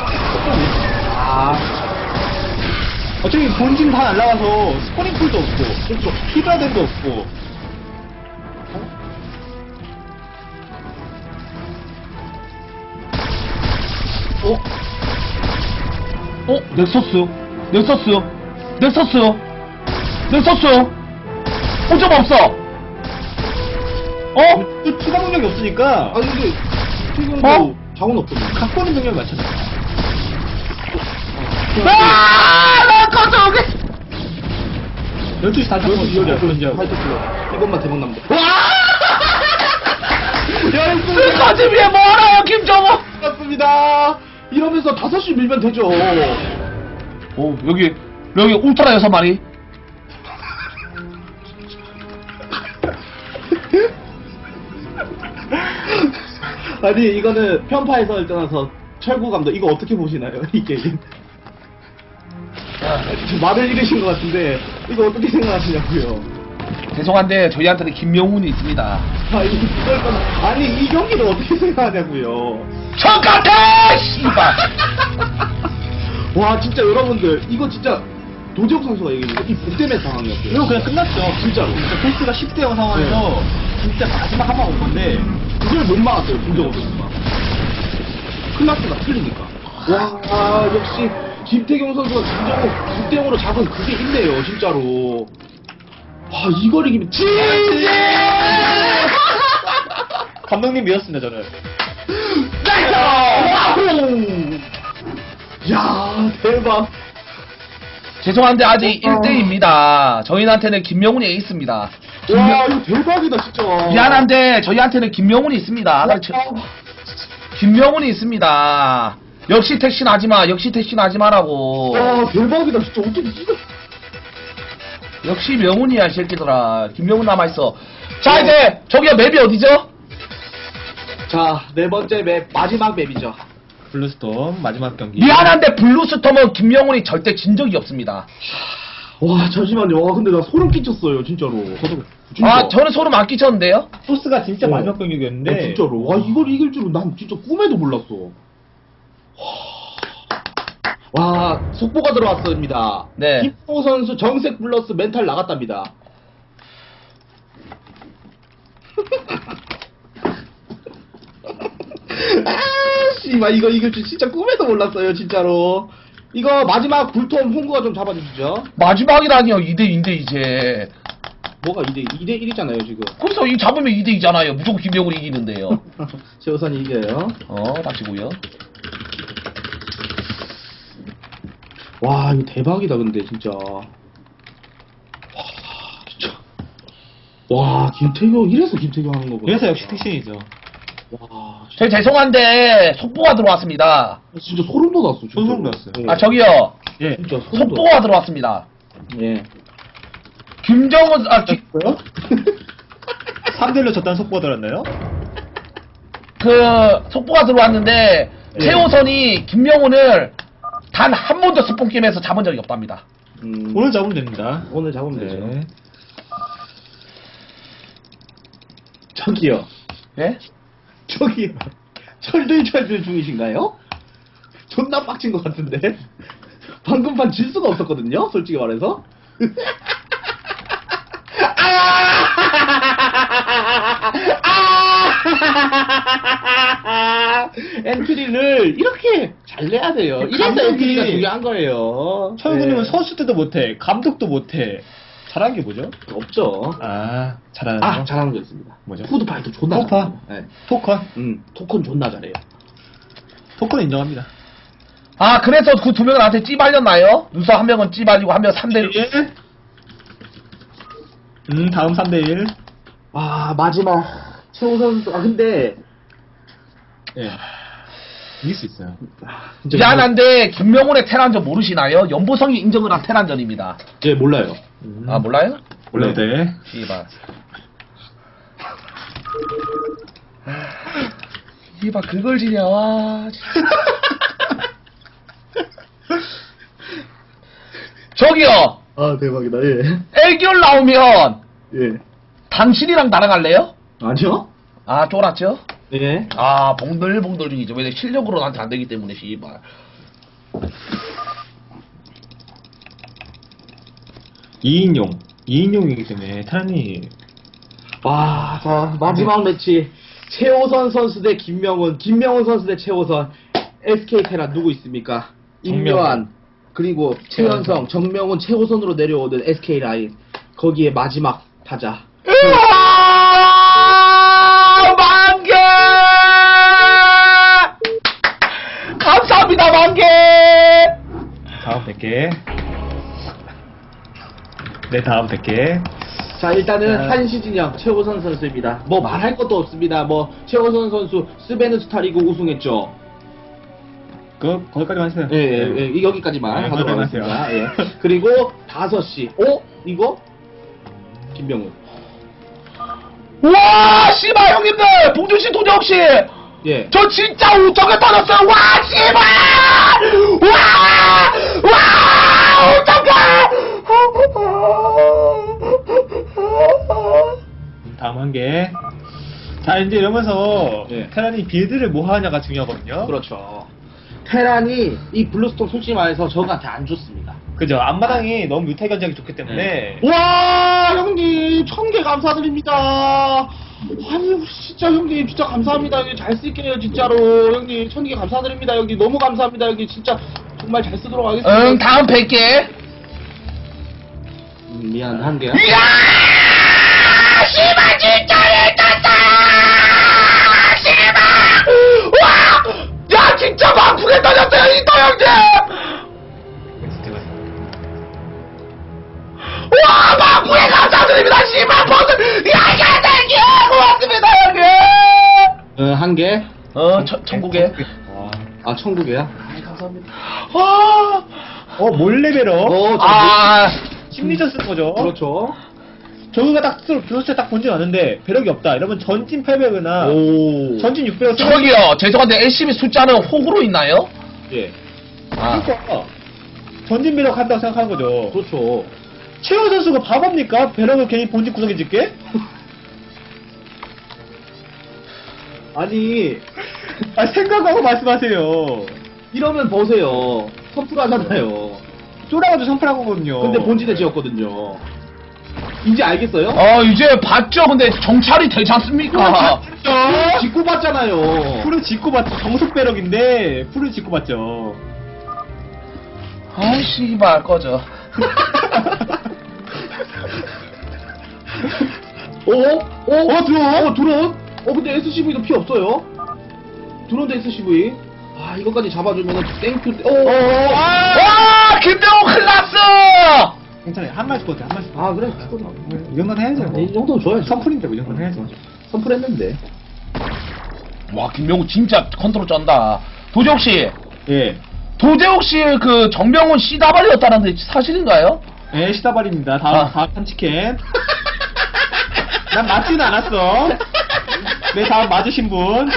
어차피 본진 다 날라가서 스포닝풀도 없고, 그렇죠. 히드라덴도 없고. 넥서스! 어쩌고 없어! 또 추가 능력이 없으니까, 근데 김태경도 자원 없거든요. 갖고 있는 능력을 맞췄네. 럭커 저기! 12시 다 잡고 하이템플러. 이것만 대박 납니다. 스커지 위에 뭐하나요, 김정호? 맞습니다. 이러면서 5시 밀면 되죠. 여기 울트라 6마리. 아니, 이거는 편파에서 떠나서 철구 감독 이거 어떻게 보시나요? 이 게임. 말을 잃으신 것 같은데 이거 어떻게 생각하시냐고요? 죄송한데 저희한테는 김명훈이 있습니다. 아니, 이 경기를 어떻게 생각하냐고요? 척같아! 씨발! 와, 진짜 여러분들 이거 진짜 도재욱 선수가 얘기했는데 이 부대매 상황이었어요. 이거 그냥 끝났죠. 진짜로. 진짜 패스가 10대 0 상황에서 진짜 마지막 한 방 온 건데, 그걸 못 막았어요, 김정호 선수가. 클라스가 틀리니까. 와, 역시 김태경 선수가 김정호 6대0으로 잡은 그게 있네요, 진짜로. 이걸 이기면 지지! 감독님 믿었습니다, 저는. 나이스! 야, 대박. 죄송한데 아직 1대2입니다. 저희한테는 김명훈이 에이스입니다. 와 이거 대박이다 진짜. 미안한데 저희한테는 김명훈이 있습니다. 김명훈이 있습니다. 역시 택신 하지마. 역시 택신 하지마라고. 와 대박이다 진짜. 어떻게 이거. 역시 명훈이야 이 새끼들아. 김명훈 남아있어. 자 이제 저기요 맵이 어디죠? 자, 네 번째 맵, 마지막 맵이죠. 블루스톰 마지막 경기. 미안한데 블루스톰은 김명훈이 절대 진 적이 없습니다. 와, 잠시만요. 와, 근데 나 소름 끼쳤어요, 진짜로. 저도, 진짜. 아 저는 소름 안 끼쳤는데요? 토스가 진짜 어. 마지막 경기였는데. 진짜로. 와, 이걸 이길 줄은 난 진짜 꿈에도 몰랐어. 와, 속보가 들어왔습니다. 네. 김포 선수 정색 플러스 멘탈 나갔답니다. 아, 씨발, 이거 이길 줄 진짜 꿈에도 몰랐어요, 진짜로. 이거 마지막 불통 홍구가 좀 잡아주시죠. 마지막이라니요. 2대2인데 이제. 뭐가 2대 1이잖아요, 지금. 그래서 이 잡으면 2대2잖아요. 무조건 김명훈이 이기는데요. 최우선이 이겨요. 닥치고요. 와, 이거 대박이다, 근데, 진짜. 와, 진짜. 와, 김태경, 이래서 김태경 하는 거구나. 그래서 역시 택신이죠. 와, 저 죄송한데 속보가 들어왔습니다. 진짜 소름 돋았어, 진짜. 소름 돋았어요. 네. 아 저기요. 예. 진짜 소름 돋았어. 속보가 들어왔습니다. 예. 김정은 뭐요? 3대1로 졌다는 속보가 들었나요? 그 속보가 들어왔는데 예. 최호선이 김명훈을 단 한 번도 스폰 게임에서 잡은 적이 없답니다. 오늘 잡으면 됩니다. 오늘 잡으면 되죠. 네. 저기요. 예? 저기요. 철들철들 중이신가요? 존나 빡친 것 같은데? 방금 판 질 수가 없었거든요? 솔직히 말해서. 엔트리를 이렇게 잘 내야 돼요. 이래서 감독이- 엔트리가 중요한 거예요. 철구님은 네. 선수 때도 못해, 감독도 못해. 잘한 게 뭐죠? 없죠. 아, 잘하는 아, 거? 잘하는 거 있습니다. 뭐죠? 푸드파이터 존나 토파? 잘해요. 네. 토컨? 토큰 존나 잘해요. 토컨 인정합니다. 아 그래서 그 두 명은 나한테 찌발렸나요? 눈썹 한 명은 찌발리고 한 명은 3대1. 1. 다음 3대1. 아, 마지막. 최호 선수. 아, 근데. 예. 이길 수 있어요. 진짜 미안한데 김명훈의 테란전 모르시나요? 연보성이 인정을 한 테란전입니다. 예, 몰라요. 아 몰라요? 몰라도 돼. 씨발. 씨발 그걸 지냐 와. 진짜. 저기요. 아, 대박이다, 예. 애결 나오면 예. 당신이랑 나랑 할래요? 아니요? 아 쫄았죠? 예. 아 봉들봉들 중이죠. 왜냐 실력으로 나한테 안 되기 때문에 씨발. 2인용이기 때문에 타란이 와, 자, 마지막 매치. 최호선 선수 대 김명훈, 김명훈 선수 대 최호선. SK 테란 누구 있습니까? 임요한, 그리고 최현성, 정명훈, 최호선으로 내려오는 SK 라인. 거기에 마지막 타자. 으아! 만개! 감사합니다, 만개! 다음 100개. 네, 다음 100개. 자, 일단은 한시진영 최호선 선수입니다. 뭐 말할 것도 없습니다. 뭐 최호선 선수 스베누 스타리그 우승했죠. 거기까지만 하세요. 예, 여기까지만 네, 하도록 거기까지 하겠습니다. 예. 그리고 5시. 이거? 김병훈. 와, 씨발, 형님들! 봉준씨, 도정씨! 예. 저 진짜 우정에 터졌어요! 와, 씨발! 와! 와! 다음 한 개. 자, 이제 이러면서 예. 테란이 빌드를 뭐 하냐가 중요하거든요. 그렇죠. 테란이 이 블루스톤 솔직히 말해서 저한테 안 좋습니다. 그죠? 앞마당이 너무 뮤탈 견제하기 좋기 때문에 와, 형님 1000개 감사드립니다. 아니 우리 진짜 형님 진짜 감사합니다. 형님 잘 쓸게요 진짜로. 형님 1000개 감사드립니다. 형님 너무 감사합니다. 형님 진짜 정말 잘 쓰도록 하겠습니다. 응, 다음 100개. 미안, 한 개야. 이야! 씨발, 진짜 미쳤다! 씨발! 와! 야, 진짜 막 크게 터졌어요, 이 도영님! 1개? 천국에. 와. 아, 천국이야? 아, 감사합니다. 아, 몰래 배러. 아, 심리전 쓰는 거죠. 그렇죠. 저거가 딱 도대체 딱 본질 왔는데 배럭이 없다. 이러면 전진 800이나 오. 전진 600을 저기요, 죄송한데 LCB 숫자는 호구로 있나요? 예. 아, 그러니까 전진 배럭 한다고 생각하는 거죠. 그렇죠. 최호 선수가 바보입니까? 배럭을 괜히 본진 구석에 짓게? 아니, 아 생각하고 말씀하세요. 이러면 보세요. 선풀 하잖아요. 쫄아가지고 선풀한 거거든요. 근데 본진에 지었거든요. 이제 알겠어요? 이제 봤죠? 근데 정찰이 되지 않습니까? 짓고 봤잖아요. 풀을 짓고 봤죠. 정석 배럭인데 풀을 짓고 봤죠. 아이, 씨발, 꺼져. 드론? 근데 SCV도 피 없어요? 드론도 SCV. 아, 이것까지 잡아주면은 땡큐. 와, 김병호 클라스! 괜찮아요. 한 마리 죽었대. 한 마리 죽었대. 아, 그래. 이 정도는 해야죠. 이 정도는 줘야죠. 선풀인데 이 정도는 해야죠. 선풀했는데. 와, 김병호 진짜 컨트롤 쩐다. 도재욱 씨, 예. 도재욱 씨 그 정병훈 씨다발이었다는데 사실인가요? 예, 시다발입니다. 아. 다음 탐치캔. 난 맞지는 않았어. 네, 다음 맞으신 분.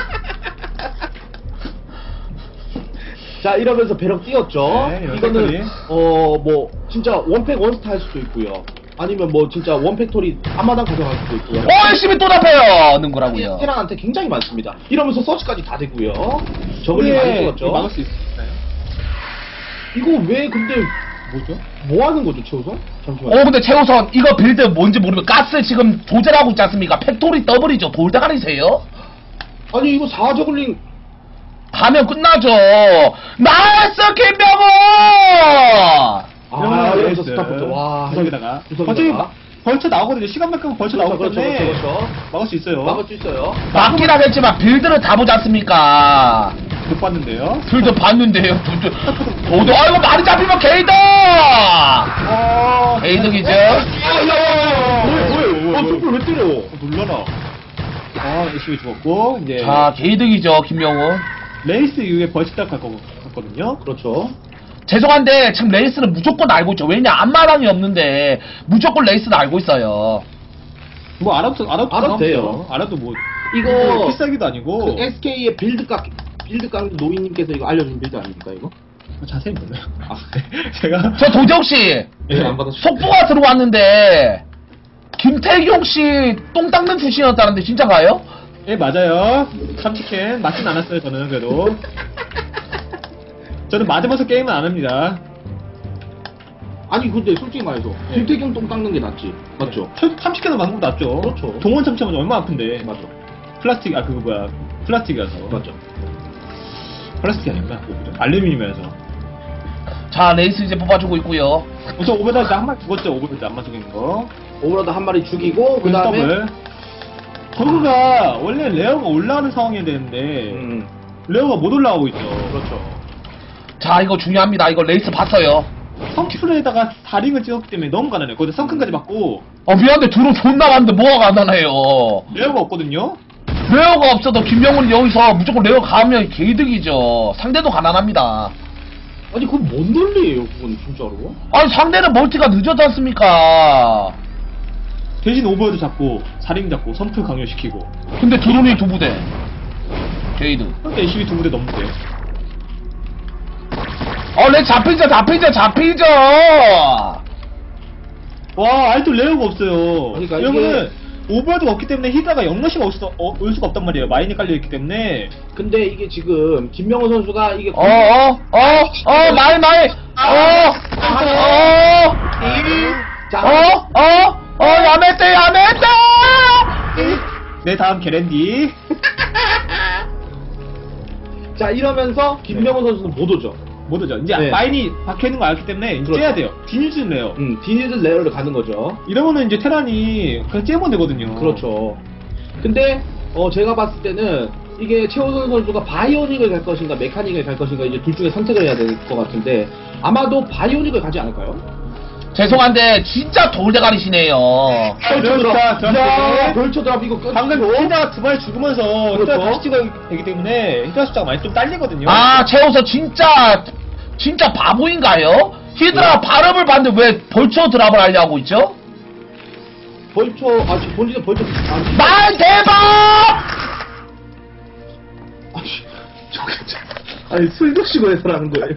자, 이러면서 배럭 띄웠죠. 네, 이런 이거는 팩토리. 뭐 진짜 원팩 원스타 할 수도 있고요. 아니면 뭐 진짜 원팩토리 앞마당 가져갈 수도 있고요. 열심히 또 잡혀요! 는 거라고요. 테란한테 굉장히 많습니다. 이러면서 서치까지 다 되고요. 저글링 많이 찍었죠. 막을 수 있나요? 이거 왜 근데 뭐죠? 뭐 하는 거죠, 최우선? 잠시만요. 근데 최우선 이거 빌드 뭔지 모르면 가스 지금 조절하고 있지 않습니까? 팩토리 더블이죠. 돌대가리세요? 아니 이거 4저글링 하면 끝나죠. 나이스 김병호! 여기서 스타포트. 와, 구석에다가. 구석에다가. 어차피 벌쳐 나오거든요. 시간만큼 벌쳐 그렇죠, 나오기 그렇죠, 때문에 그렇죠. 막을 수 있어요. 막을 수 있어요. 맞긴 하겠지만 빌드는 다 보지 않습니까? 못 봤는데요. 빌드 봤는데요. 도도 아이고 많이 잡히면 게이득! 게이득이죠. 뭐예요? 촛불 왜 때려? 눌러라. 열심히 죽었고 이제 자, 게이득이죠, 김명훈. 레이스 이후에 벌쳐 딱 갔거든요. 그렇죠. 죄송한데 지금 레이스는 무조건 알고 있죠. 왜냐 앞마당이 없는데 무조건 레이스는 알고 있어요. 뭐 알아도 돼요. 알아도 뭐 이거 필살기도 아니고 그 SK의 빌드각 노인님께서 이거 알려준 빌드 아닙니까 이거? 자세히 몰라요. 제가 저 도재욱 씨 예. 안 받았어요. 속보가 들어왔는데 김태경 씨 똥 닦는 출신이었다는데 진짜가요? 예 맞아요. 참치캔 맞진 않았어요. 저는 그래도 저는 맞으면서 게임은 안 합니다. 아니 근데 솔직히 말해서 예. 김태경 똥 닦는 게 낫지, 맞죠? 참치캔은 맞는 것보다 낫죠. 그렇죠. 동원 참치하면 얼마나 아픈데. 맞죠. 플라스틱 그거 뭐야 플라스틱이라서. 맞죠. 플라스틱이 아닌가? 알루미늄이라서. 자 레이스 이제 뽑아주고 있고요. 저 오버다이드 한 마리 죽었죠. 오버다이드 안 맞추는 거. 오버로드 한 마리 죽이고 그 다음에 더블. 저거가 원래 레어가 올라가는 상황이어야 되는데 레어가 못 올라가고 있죠. 그렇죠. 자 이거 중요합니다. 이거 레이스 봤어요. 성출에다가 4링을 찍었기 때문에 너무 가난해요. 거기다 성큰까지 맞고 미안한데 드론 존나 많은데 뭐가 가난해요. 레어가 없거든요. 레어가 없어도 김명훈이 여기서 무조건 레어 가면 개이득이죠. 상대도 가난합니다. 아니 그건 뭔 논리예요 그건 진짜로? 아니 상대는 멀티가 늦었지 않습니까? 대신 오버헤드 잡고 4링 잡고 선풀 강요시키고 근데 드론이 두 부대. 게이드. 그런데 LCB 두 부대 넘는데 내 잡히죠. 와 아직도 레어가 없어요. 그러니까 이러면은 오버헤드가 없기 때문에 히드라가 영러시가 올 수가 없단 말이에요. 마인이 깔려있기 때문에. 근데 이게 지금 김명호 선수가 이게 마이. 야매떼. 네 다음 게랜디. 자 이러면서 김명호 선수는 못 오죠. 못 오죠. 이제 네. 마인이 박혀있는 거 알기 때문에 이제 그렇죠. 째야 돼요. 디니즈는 레어. 디니드 레어를 가는 거죠. 이러면은 이제 테란이 그냥 째면 되거든요. 그렇죠. 근데 제가 봤을 때는 이게 최호선 선수가 바이오닉을 갈 것인가 메카닉을 갈 것인가 이제 둘 중에 선택을 해야 될 것 같은데 아마도 바이오닉을 가지 않을까요? 죄송한데 진짜 돌대가리시네요. 벌쳐 드랍. 자, 자, 야, 벌쳐 드랍 이거 끝. 방금 히드라가 2마리 죽으면서 히드라 그렇죠. 다시 찍어야 되기 때문에 히드라 숫자가 많이 좀 딸리거든요. 아, 최호서 진짜 바보인가요? 히드라 발음을 봤는데 왜 벌쳐 드랍을 하려고 있죠? 벌쳐, 지금 본진은 벌쳐. 말 대박! 아니, 술 드시고 해서라는 거예요.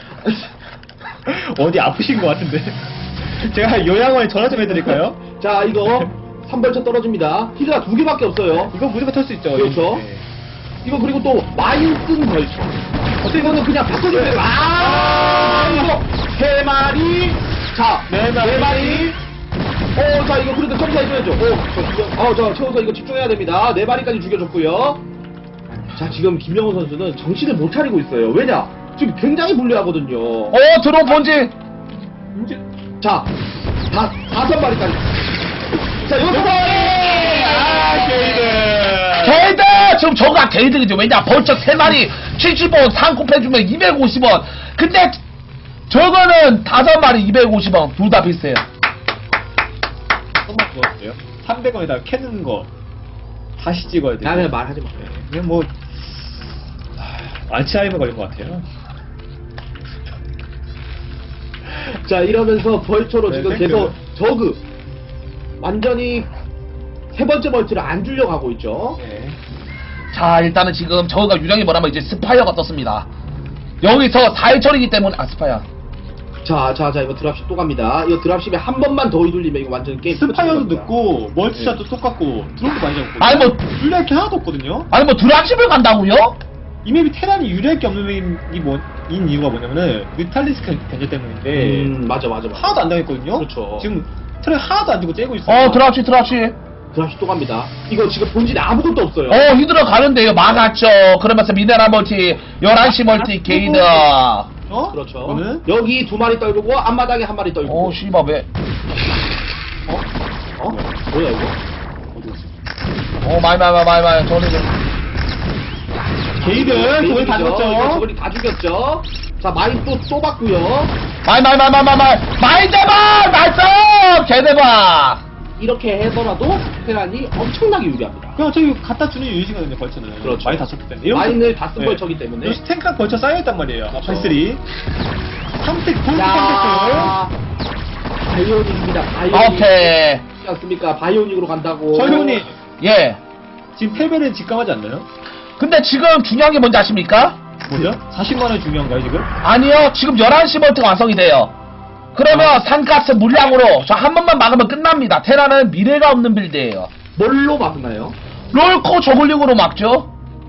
어디 아프신 것 같은데. 제가 요양원에 전화 좀 해드릴까요? 자, 이거 3벌쳐 떨어집니다. 히드라 2개밖에 없어요. 이거 무조건 털 수 있죠. 그렇죠. 네. 이거 그리고 또 마인 쓴 벌쳐. 어떻게 이거는 그냥 바꿔주면 돼요. 이거 3마리. 자, 네 마리. 4마리. 자, 이거 그래도 점사해줘야죠. 저 최우서 이거 집중해야 됩니다. 4마리까지 죽여줬고요. 자, 지금 김명호 선수는 정신을 못 차리고 있어요. 왜냐? 지금 굉장히 불리하거든요. 드론 본진. 이제 자, 5마리까지. 자, 6마리! 게이드! 게이드! 지금 저가 게이드겠죠. 왜냐? 벌써 3마리 70원 상급해주면 250원. 근데 저거는 5마리 250원. 둘 다 비슷해요. 한번 그거어요 300원에다가 캐는 거 다시 찍어야 돼요. 나는 말하지 마. 그냥 뭐 알츠하이머 걸린 것 같아요. 자, 이러면서 벌초로 네, 지금 땡큐. 계속 저그 완전히 3번째 벌트를 안 주려고 하고 있죠. 네. 자, 일단은 지금 저거가 유령이 뭐라면 이제 스파이어가 떴습니다. 여기서 4일철이기 때문에, 스파이어. 자, 이거 드랍십 또 갑니다. 이거 드랍십에 한 번만 더 휘둘리면 이거 완전 게임 스파이어도 끝입니다. 늦고 멀티샷도 똑같고 드론도 많이 잡고 아니, 뭐- 유리할 게 하나도 없거든요. 아니, 뭐, 드랍십을 간다고요? 이 맵이 테란이 유리할 게 없는 인 이유가 뭐냐면은 뮤탈리스크 견제 때문인데 맞아. 하나도 안 당했거든요. 그렇죠. 지금 테란 하나도 안 주고 째고 있어요. 드랍십. 드랍십 또 갑니다. 이거 지금 본진에 아무것도 없어요. 히드라 가는데요. 막았죠. 그러면서 미네랄 멀티, 11시 멀티, 게이드. 그렇죠. 이거는 여기 2마리 떨구고 앞마당에 1마리 떨구고. 씨발, 왜. 뭐야 이거? 어디 갔어? 마이, 저리. 게이드 저걸 다 이거 죽었죠. 저걸 다 죽였죠. 자, 마인 또 봤고요. 마이 대박! 나이스! 개대박! 이렇게 해서라도 테란이 엄청나게 유리합니다. 그냥 저기 갖다 주는 유닛이거든요. 벌처는 그렇죠. 많이 다쳤기 때문에 이런 마인을 거- 다 쓴 네. 벌처기 때문에. 역시 탱크가 벌처 쌓여있단 말이에요. 그렇죠. 발스리 3팩 폴드 3팩 자, 바이오닉입니다. 바이오닉. 오케이. 그렇지 않습니까? 바이오닉으로 간다고. 저희훈이 예. 지금 패배는 직감하지 않나요? 근데 지금 중요한 게 뭔지 아십니까? 뭐죠? 40만원 중요한가요 지금? 아니요, 지금 11시 멀티가 완성이 돼요. 그러면 산가스 물량으로 저 한 번만 막으면 끝납니다. 테라는 미래가 없는 빌드예요. 뭘로 막나요? 롤코 저글링으로 막죠.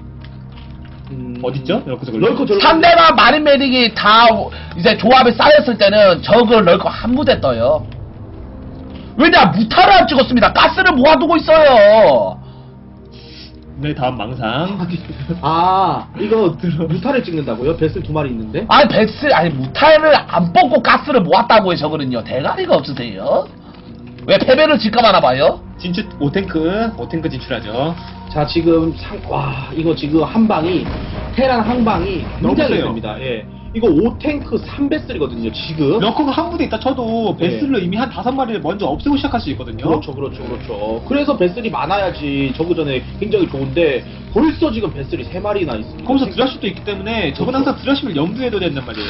어딨죠? 이렇게 럴커 저럴커. 상대가 마린 메딕이 다 이제 조합이 쌓였을 때는 저글 럴코 한 무대 떠요. 왜냐, 무타를 안 찍었습니다. 가스를 모아두고 있어요. 네 다음 망상 이거 무타를 찍는다고요? 베슬 2마리 있는데? 아니 무타를 안 뽑고 가스를 모았다고요. 저거는요. 대가리가 없으세요? 왜 패배를 직감하나 봐요? 진출 5탱크 진출하죠. 자, 지금 이거 지금 한 방이 테란 한 방이 너무 굉장히 세요. 됩니다. 예. 이거 5탱크 3배슬이거든요, 지금. 러커가 한 부대 있다 쳐도 베슬로 이미 한 5마리를 먼저 없애고 시작할 수 있거든요. 그렇죠. 그래서 배슬이 많아야지 저그 전에 굉장히 좋은데 벌써 지금 배슬이 3마리나 있습니다. 거기서 드라십도 있기 때문에 저건 항상 드라십을 염두에 둬야 된단 말이에요.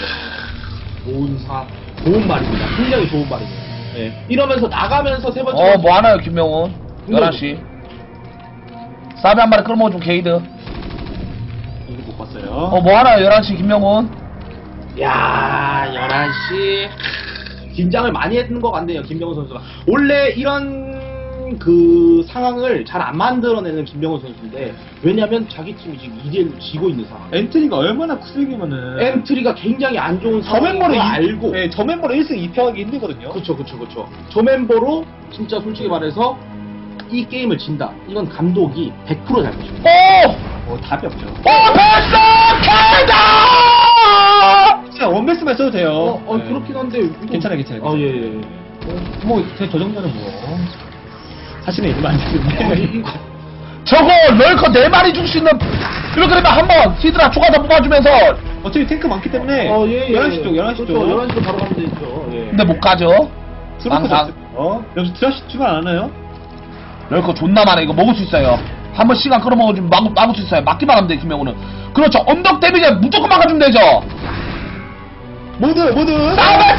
좋은 말입니다. 굉장히 좋은 말이에요. 예. 이러면서 나가면서 세 번째 뭐 하나요, 김명훈? 11시. 사비 한 마리 끌어모아준 게이드. 이거 못 봤어요. 뭐 하나요, 11시 김명훈? 야, 11시. 긴장을 많이 했는 것 같네요, 김병호 선수가. 원래 이런 그 상황을 잘 안 만들어내는 김병호 선수인데, 왜냐면 자기 팀이 지금 2대1로 지고 있는 상황. 엔트리가 얼마나 쿠슬기면은 엔트리가 굉장히 안 좋은 저 상황인 걸 멤버를 알고. 네, 저 멤버를 1승 2패하기 힘들거든요. 그쵸. 저 멤버로 진짜 솔직히 말해서 이 게임을 진다. 이건 감독이 100% 잘못입니다. 뭐 답이 없죠. 패스! 게이드! 진짜 원베스만 써도 돼요. 네. 그렇긴 한데. 괜찮아요. 예. 뭐, 저 정도는 뭐. 사실은 이러면 안 되는데. 저거 럴커 4마리 줄 수 있는, 이렇게 되면 한번 히드라 추가 더 뽑아주면서. 어차피 탱크 많기 때문에. 예. 11시 쪽, 11시 쪽. 그렇죠. 11시로 바로 가면 되죠. 예. 근데 못 가죠. 항상. 여기서 드라시 출발 안 하나요? 럴커 존나 많아. 이거 먹을 수 있어요. 한번 시간 끌어먹어주면 막을 수 있어요. 막기만 하면 돼, 김명훈은. 그렇죠. 언덕 데미지 무조건 막아주면 되죠. 모두 싸움해!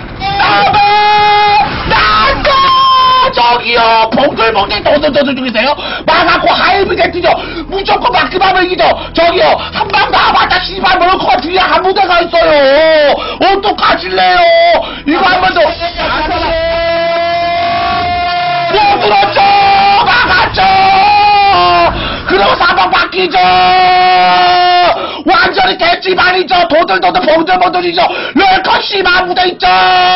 나도! 저기요! 봉들봉들 도들 중이세요? 막았고 하이브제 뛰죠! 무조건 막기만 하면 이기죠! 저기요! 한 방 나와봤자 씨발 럴커가 뒤에 한 무대가 있어요! 어떡하실래요? 이거 한 번 더! 못 들었죠! 막았죠! 그러고 사방 바뀌죠! 완전히 대치반이죠! 도들도들 봉들봉들이죠! 럴커 씨발 무대 있죠!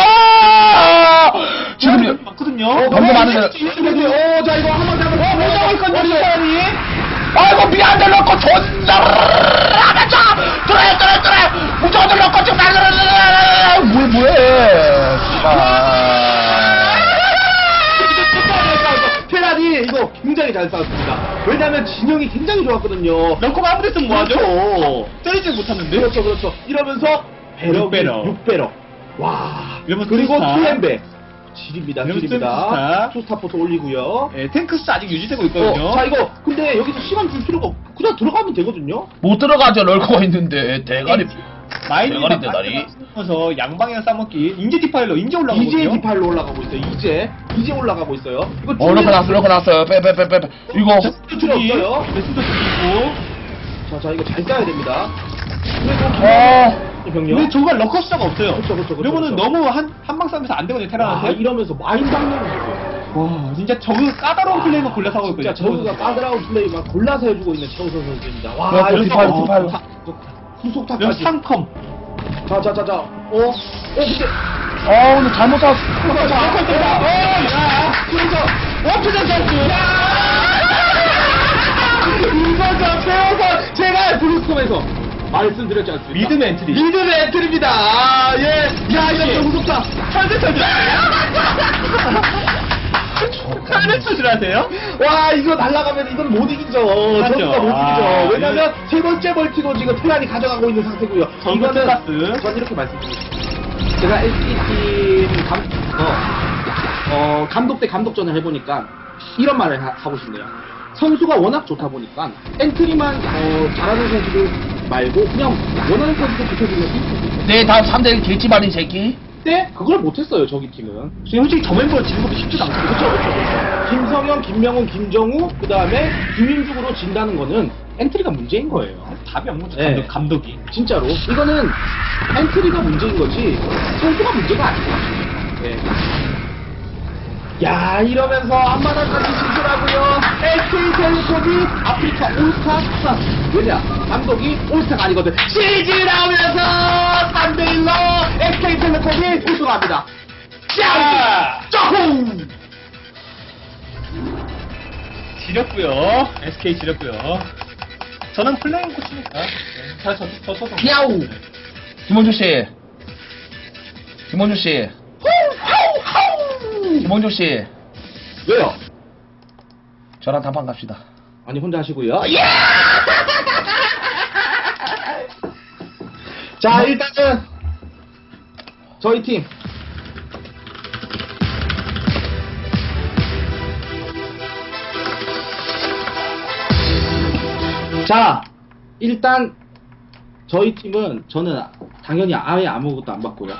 지금 맞거든요. 방금 많은데 자, 이거 한 번 잡으면 못 잡을 건데 아이고 미안해 럴커 존나 하면서 그래 무조건 럴커 좀 뭐해 테란이 이거 굉장히 잘 싸웠습니다. 왜냐면 진영이 굉장히 좋았거든요. 럭커가 아무데서 뭐하죠? 그렇죠. 때리지 못하는데. 그렇죠. 이러면서 배럭. 6배럭. 와. 이러면 그리고 투스타. 투엠배. 질입니다. 이러면 질입니다. 투스타포트 올리고요. 예, 탱크스 아직 유지되고 있거든요. 자, 이거 근데 여기서 시간 줄 필요가 없고 그냥 들어가면 되거든요. 못 들어가죠 럴커가 있는데 대가리 마인이 대가리 대가리 면서 양방향 싸먹기. 인제 디파일러 인제 올라가거든요. 이제 디팔로 올라가고 있어요. 이제 올라가고 있어요. 이거 럴커 났어요 빼 이거 필요 없어요. 레슨도 죽이고. 자, 이거 잘 짜야 됩니다. 그래도 병력. 근데 저가 럭커 숫자가 없어요. 그렇죠. 이러면은 너무 한방 싸움에서 안 되거든요, 테란한테. 이러면서 마인 방향을 와, 진짜 저그 까다로운 플레이만 골라서 하고 있거든요. 진짜 저그가 까다로운 플레이만 골라서 해주고 있는 최우선 선수입니다. 와, 럴커 여기서 디팔로 후속타까지. 여기 3컴. 자. 근데 근데 잘못 샀어 원투전 선수. 이거죠, 최우선. 제가 브루스컴에서 말씀드렸지 않습니까? 미드 엔트리. 미드 엔트리입니다. 예. 야, 이거 좀 무섭다. 설대설들 하세요? 와, 이거 날아가면 이건 못 이기죠. 맞죠. 저기가 못 아, 이기죠. 왜냐면 세 번째 벌티도 지금 테란이 가져가고 있는 상태고요. 전부 가스. 전 이렇게 말씀드립니다. 제가 SK팀 감독 대 감독전을 해보니까 이런 말을 하고 싶네요. 선수가 워낙 좋다 보니까 엔트리만 잘하는 선수들 말고 그냥 원하는 선수들 붙여주면 이길 수 있어요. 내 다음 3대1 개찌발인 새끼 근데 그걸 못했어요, 저기 팀은. 솔직히 저 멤버 지는 것도 쉽지도 않고. 그렇죠. 김성현, 김명훈, 김정우, 그 다음에 김윤중으로 진다는 거는 엔트리가 문제인 거예요. 답이 없는 거죠, 네. 감독이. 진짜로. 이거는 엔트리가 문제인 거지, 선수가 문제가 아니에요. 네. 야, 이러면서 앞마당까지 진출하고요. SK텔레콤이 아프리카 올스타 플러스. 왜냐? 감독이 올스타가 아니거든. 시즌하면서 3대1로 SK텔레콤이 우승합니다. 짜! 쪼홍! 지렸고요. SK 지렸고요. 저는 플레잉 코치니까. 자, 저 소송. 야우! 김원주 씨 왜요? 저랑 단판 갑시다. 아니, 혼자 하시고요. 자, 일단은 저희 팀 자, 일단 저희 팀은 저는 당연히 아예 아무것도 안 받고요.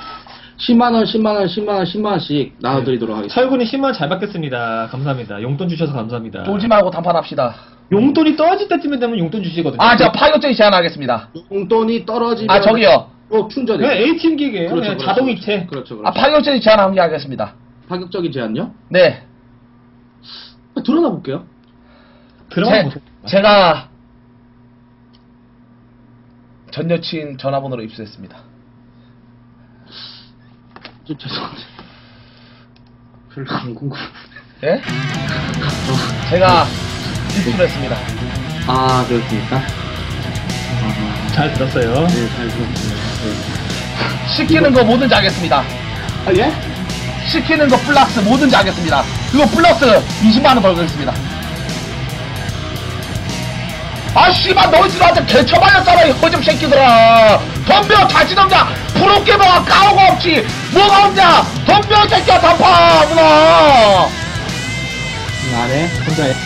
10만원씩 나눠드리도록 하겠습니다. 철군이 10만원 잘 받겠습니다. 감사합니다. 용돈 주셔서 감사합니다. 쫄지 말고 단판합시다. 용돈이 떨어질 때쯤에 되면 용돈 주시거든요. 제가 파격적인 제안하겠습니다. 용돈이 떨어지면 저기요. 충전이 그냥 A팀 기계예요. 그렇죠, 그냥 그렇죠. 자동이체. 그렇죠. 파격적인 제안 한 개 하겠습니다. 파격적인 제안요? 네. 드러나 볼게요. 들어만 보세요. 제가 전 여친 전화번호로 입수했습니다. 좀 죄송한데 별로 안 궁금. 예? 제가 입수했습니다. 아, 그렇습니까? 잘 들었어요. 네, 잘 들었습니다. 시키는 거 뭐든지 하겠습니다. 아, 예? 시키는 거 플러스 뭐든지 하겠습니다. 그거 플러스 20만원 벌겠습니다. 씨발 너희들한테 개처발렸잖아 이 허접 새끼들아. 덤벼 자신 없냐? 프로게이머가 까오가 없지 뭐가 없냐? 덤벼 새끼야 단파 문어. 안해 혼자 해.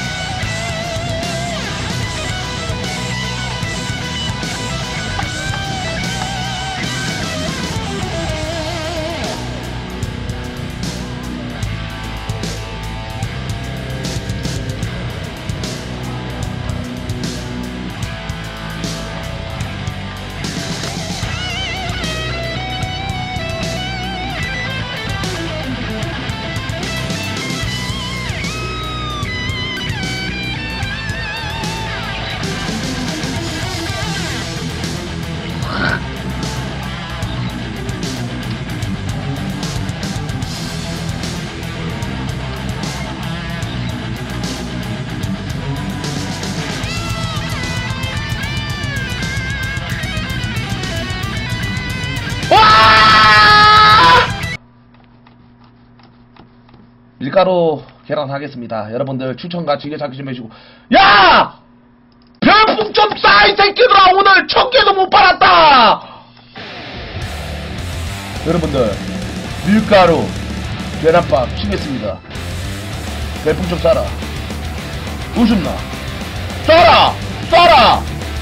밀가루 계란 하겠습니다. 여러분들 추천과 즐겨찾기 좀 해주고. 야! 별풍 좀 쏴 이 새끼들아. 오늘 1000개도 못 팔았다. 여러분들 밀가루 계란밥 치겠습니다. 별풍 좀 쏴라. 웃음나 쏴라 쏴라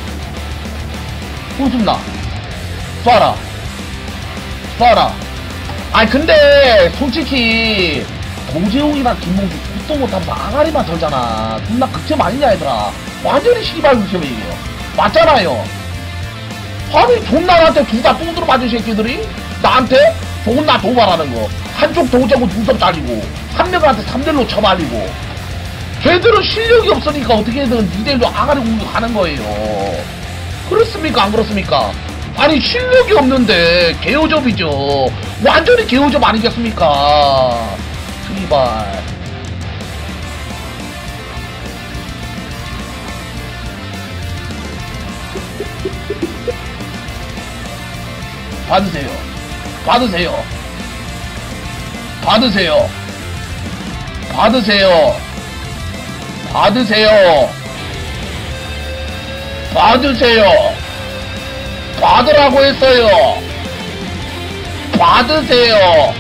웃음나 쏴라 쏴라. 아니 근데 솔직히 도재웅이랑 김몽주 굿도 못하면서 아가리만 털잖아. 존나 극점 아니냐 얘들아. 완전히 시발 극점이에요. 맞잖아요. 아니 존나 나한테 둘 다 똥들어 맞은 새끼들이 나한테 존나 도발하는 거. 한쪽 도재고 눈썹 잘리고 한 명한테 3대1로 쳐말리고. 걔들은 실력이 없으니까 어떻게든 2대1로 아가리 공격하는 거예요. 그렇습니까 안 그렇습니까? 아니 실력이 없는데 개요접이죠. 완전히 개요접 아니겠습니까? 씨발. 받으세요. 받으세요. 받으세요. 받으세요. 받으세요. 받으세요. 받으라고 했어요. 받으세요.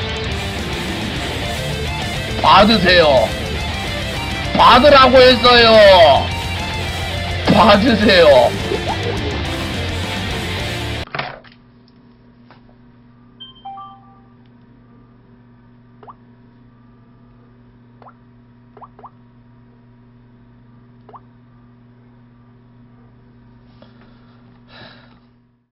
받으세요. 받으라고 했어요. 받으세요.